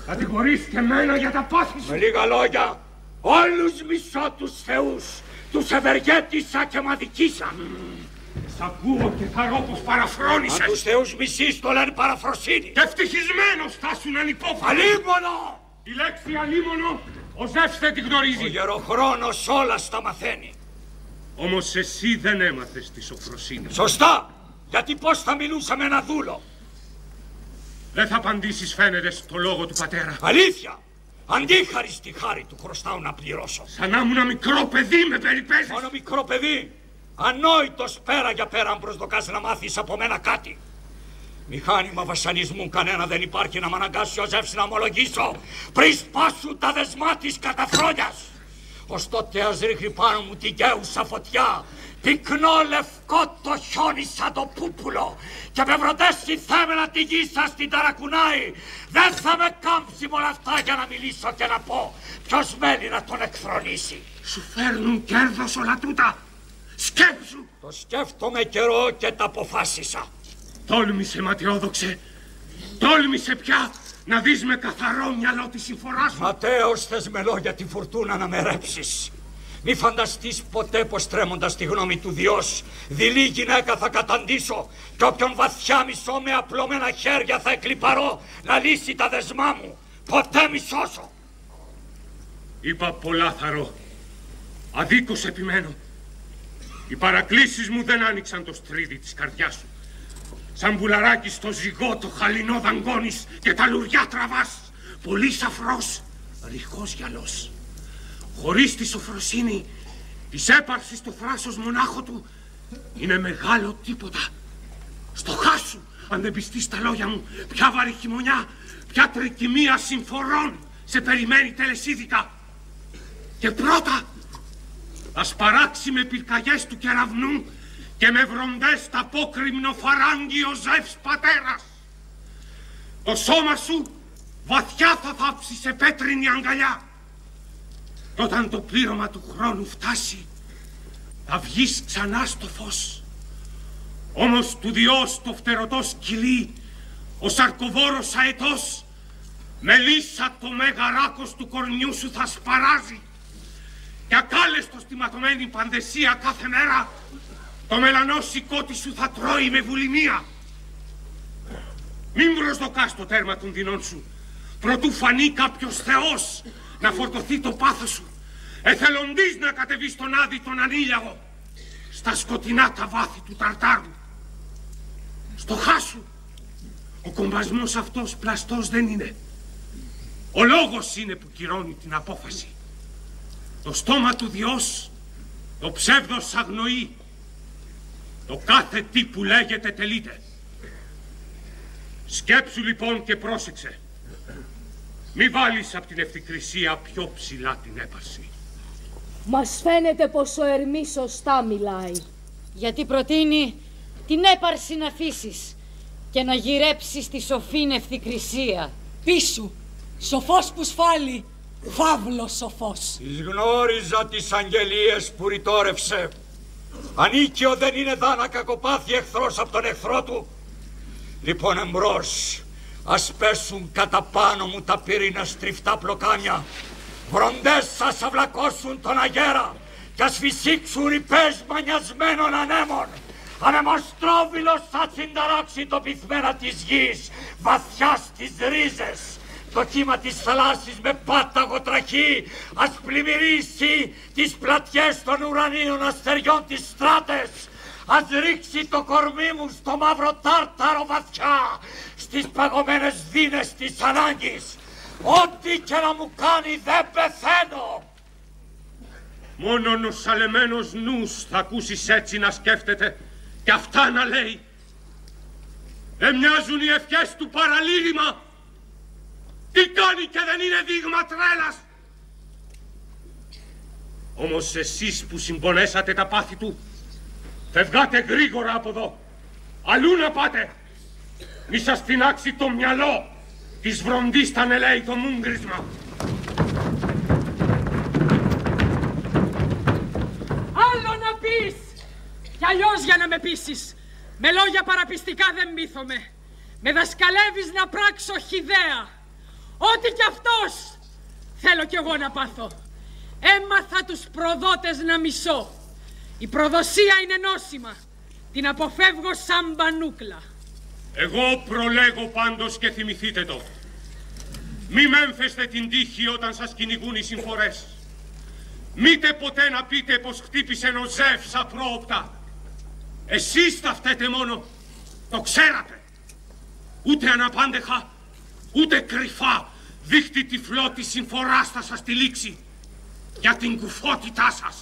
Κατηγορείς και εμένα για τα πάθη σου. Με λίγα λόγια, όλους μισώ τους θεούς. Τους ευεργέτησα και μ' αδικήσα. Σ' ακούω και θαρώ πως παραφρόνησες. Αν τους θεούς μισείς το λένε παραφροσύνη. Και ευτυχισμένος θα ήσουν ανυπόφατος. Αλίμονο! Η λέξη αλίμονο ο Ζεύς δεν τη γνωρίζει. Ο γεροχρόνος όλα στα μαθαίνει. Όμως εσύ δεν έμαθες τη σοφροσύνη. Σωστά! Γιατί πώς θα μιλούσα με ένα δούλο. Δεν θα απαντήσεις φαίνεται στο λόγο του πατέρα. Αλήθεια! Αντίχαρη στη χάρη του χρωστάω να πληρώσω. Σαν να ήμουν μικρό παιδί με περιπέζεις. Μόνο μικρό παιδί. Ανόητος πέρα για πέρα αν προσδοκάς να μάθεις από μένα κάτι. Μηχάνημα βασανισμού κανένα δεν υπάρχει να μ' αναγκάσει ο Ζεύς να ομολογήσω πριν σπάσουν τα δεσμά της καταφρόνιας. Ως τότε ας ρίχνει πάνω μου τη γέουσα φωτιά, πυκνό λευκό το χιόνι σαν το πούπουλο και με βροντέσει θέμενα τη γη σας την ταρακουνάει. Δεν θα με κάμψει με όλα αυτά για να μιλήσω και να πω ποιος μένει να τον εκθρονήσει. Σου φέρνουν κέρδος όλα τούτα. Σκέψου. Το σκέφτομαι καιρό και τα αποφάσισα. Τόλμησε ματαιόδοξε. Τόλμησε πια να δεις με καθαρό μυαλό τη συμφορά σου. Ματέος θες με λόγια τη φουρτούνα να με ρέψεις. Μη φανταστείς ποτέ πως τρέμοντας τη γνώμη του Διός δειλή γυναίκα θα καταντήσω και όποιον βαθιά μισώ με απλώμενα χέρια θα εκλιπαρώ να λύσει τα δεσμά μου. Ποτέ μη σώσω. Είπα πολλά θαρώ. Αδίκως επιμένω. Οι παρακλήσεις μου δεν άνοιξαν το στρίδι της καρδιάς σου. Σαν πουλαράκι στο ζυγό το χαλινό δαγκώνεις και τα λουριά τραβάς. Πολύ σαφρός, ρηχός γυαλός. Χωρίς τη σοφροσύνη της έπαρσης το θράσος μονάχο του είναι μεγάλο τίποτα. Στο χάσου, αν δεν πιστείς τα λόγια μου, ποια βαρύ χειμωνιά, ποια τρικυμία συμφορών σε περιμένει τελεσίδικα. Και πρώτα θα σπαράξει με πυρκαγιές του κεραυνού και με βροντές τα απόκρημνο φαράγγι ο Ζεύς πατέρας. Το σώμα σου βαθιά θα θάψει σε πέτρινη αγκαλιά. Και όταν το πλήρωμα του χρόνου φτάσει, θα βγεις ξανά στο φως. Όμως του Διός το φτερωτό σκυλί, ο σαρκοβόρος αετός, με λύσα το μέγαράκος του κορμιού σου θα σπαράζει. Και ακάλεστο στη ματωμένη παντεσία κάθε μέρα, το μελανό σηκώτη σου θα τρώει με βουλημία. Μην προσδοκάς το τέρμα των δεινών σου, προτού φανεί κάποιος θεός να φορτωθεί το πάθος σου, εθελοντής να κατεβεί στον Άδη τον ανήλιαγο, στα σκοτεινά τα βάθη του Ταρτάρου. Στο χάσου, ο κομπασμός αυτός πλαστός δεν είναι. Ο λόγος είναι που κυρώνει την απόφαση. Το στόμα του Διός, το ψεύδος αγνοεί. Το κάθε τι που λέγεται τελείται. Σκέψου λοιπόν και πρόσεξε. Μη βάλεις απ' την ευθυκρισία πιο ψηλά την έπαρση. Μας φαίνεται πως ο Ερμής σωστά μιλάει. Γιατί προτείνει την έπαρση να αφήσεις και να γυρέψεις τη σοφήν ευθυκρισία. Πίσου, σοφός που σφάλει, φαύλος σοφός. Τις γνώριζα τις αγγελίες που ρητόρευσε. Ανίκιο δεν είναι δά να κακοπάθει εχθρός από τον εχθρό του. Λοιπόν εμπρός, ας πέσουν κατά πάνω μου τα πύρινα στριφτά πλοκάμια. Βροντές σας αυλακώσουν τον αγέρα κι ας φυσήξουν οι πες μανιασμένων ανέμων. Ανεμοστρόβιλος θα συνταράξει το πυθμένα της γης βαθιά στις ρίζες. Το κύμα της θαλάσσης με πάταγο τραχή ας πλημμυρίσει τις πλατιές των ουρανίων αστεριών της στράτες. Ας ρίξει το κορμί μου στο μαύρο τάρταρο βαθιά, στις παγωμένες δίνες της ανάγκης. Ό,τι και να μου κάνει δεν πεθαίνω. Μόνον ο σαλεμένος νους θα ακούσεις έτσι να σκέφτεται και αυτά να λέει. Δεν μοιάζουν οι ευχές του παραλήρημα. Τι κάνει και δεν είναι δείγμα τρέλας. Όμως εσείς που συμπονέσατε τα πάθη του, φευγάτε γρήγορα από εδώ. Αλλού να πάτε. Μη σας τεινάξει το μυαλό της βροντής τα νελέει το μούγκρισμα. Άλλο να πεις! Κι αλλιώς για να με πείσεις. Με λόγια παραπιστικά δεν μύθομαι. Με δασκαλεύεις να πράξω χυδαία. Ό,τι κι αυτός θέλω κι εγώ να πάθω. Έμαθα τους προδότες να μισώ. Η προδοσία είναι νόσημα. Την αποφεύγω σαν μπανούκλα. Εγώ προλέγω πάντως και θυμηθείτε το. Μη μέμφεστε την τύχη όταν σας κυνηγούν οι συμφορές. Μήτε ποτέ να πείτε πως χτύπησε ο Ζεύς απρόοπτα. Εσείς τα φταίτε μόνο. Το ξέρατε. Ούτε αναπάντεχα, ούτε κρυφά δείχτη τυφλό τη συμφοράς θα σας τυλίξει για την κουφότητά σας.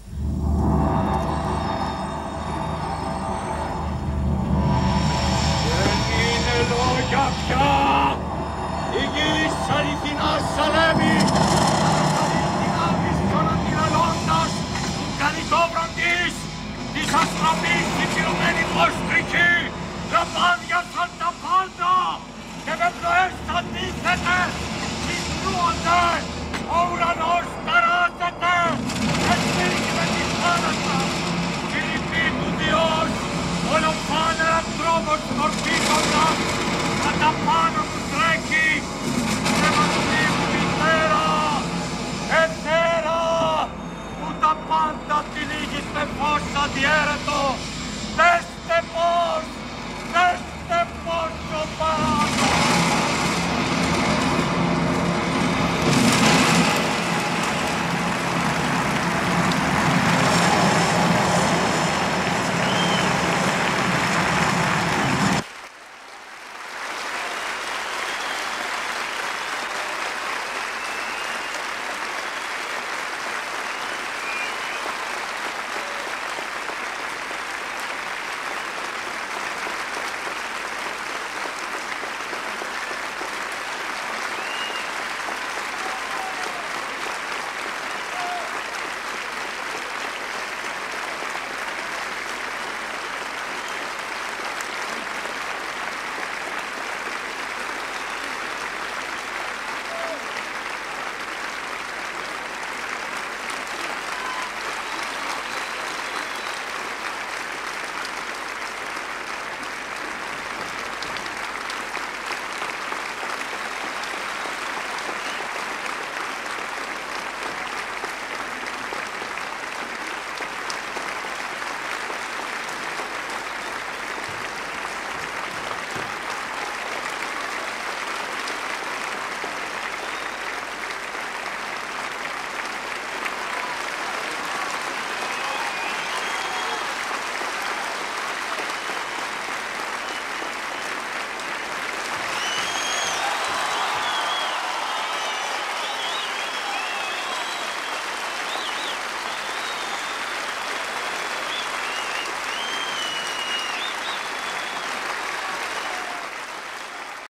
Δεν είναι λόγια πια. Η γης αληθινά σαλεύει. Αληθινά μισθόν αντιρρελώντας του καλυτόβρον της αστραπής την πυρωμένη φως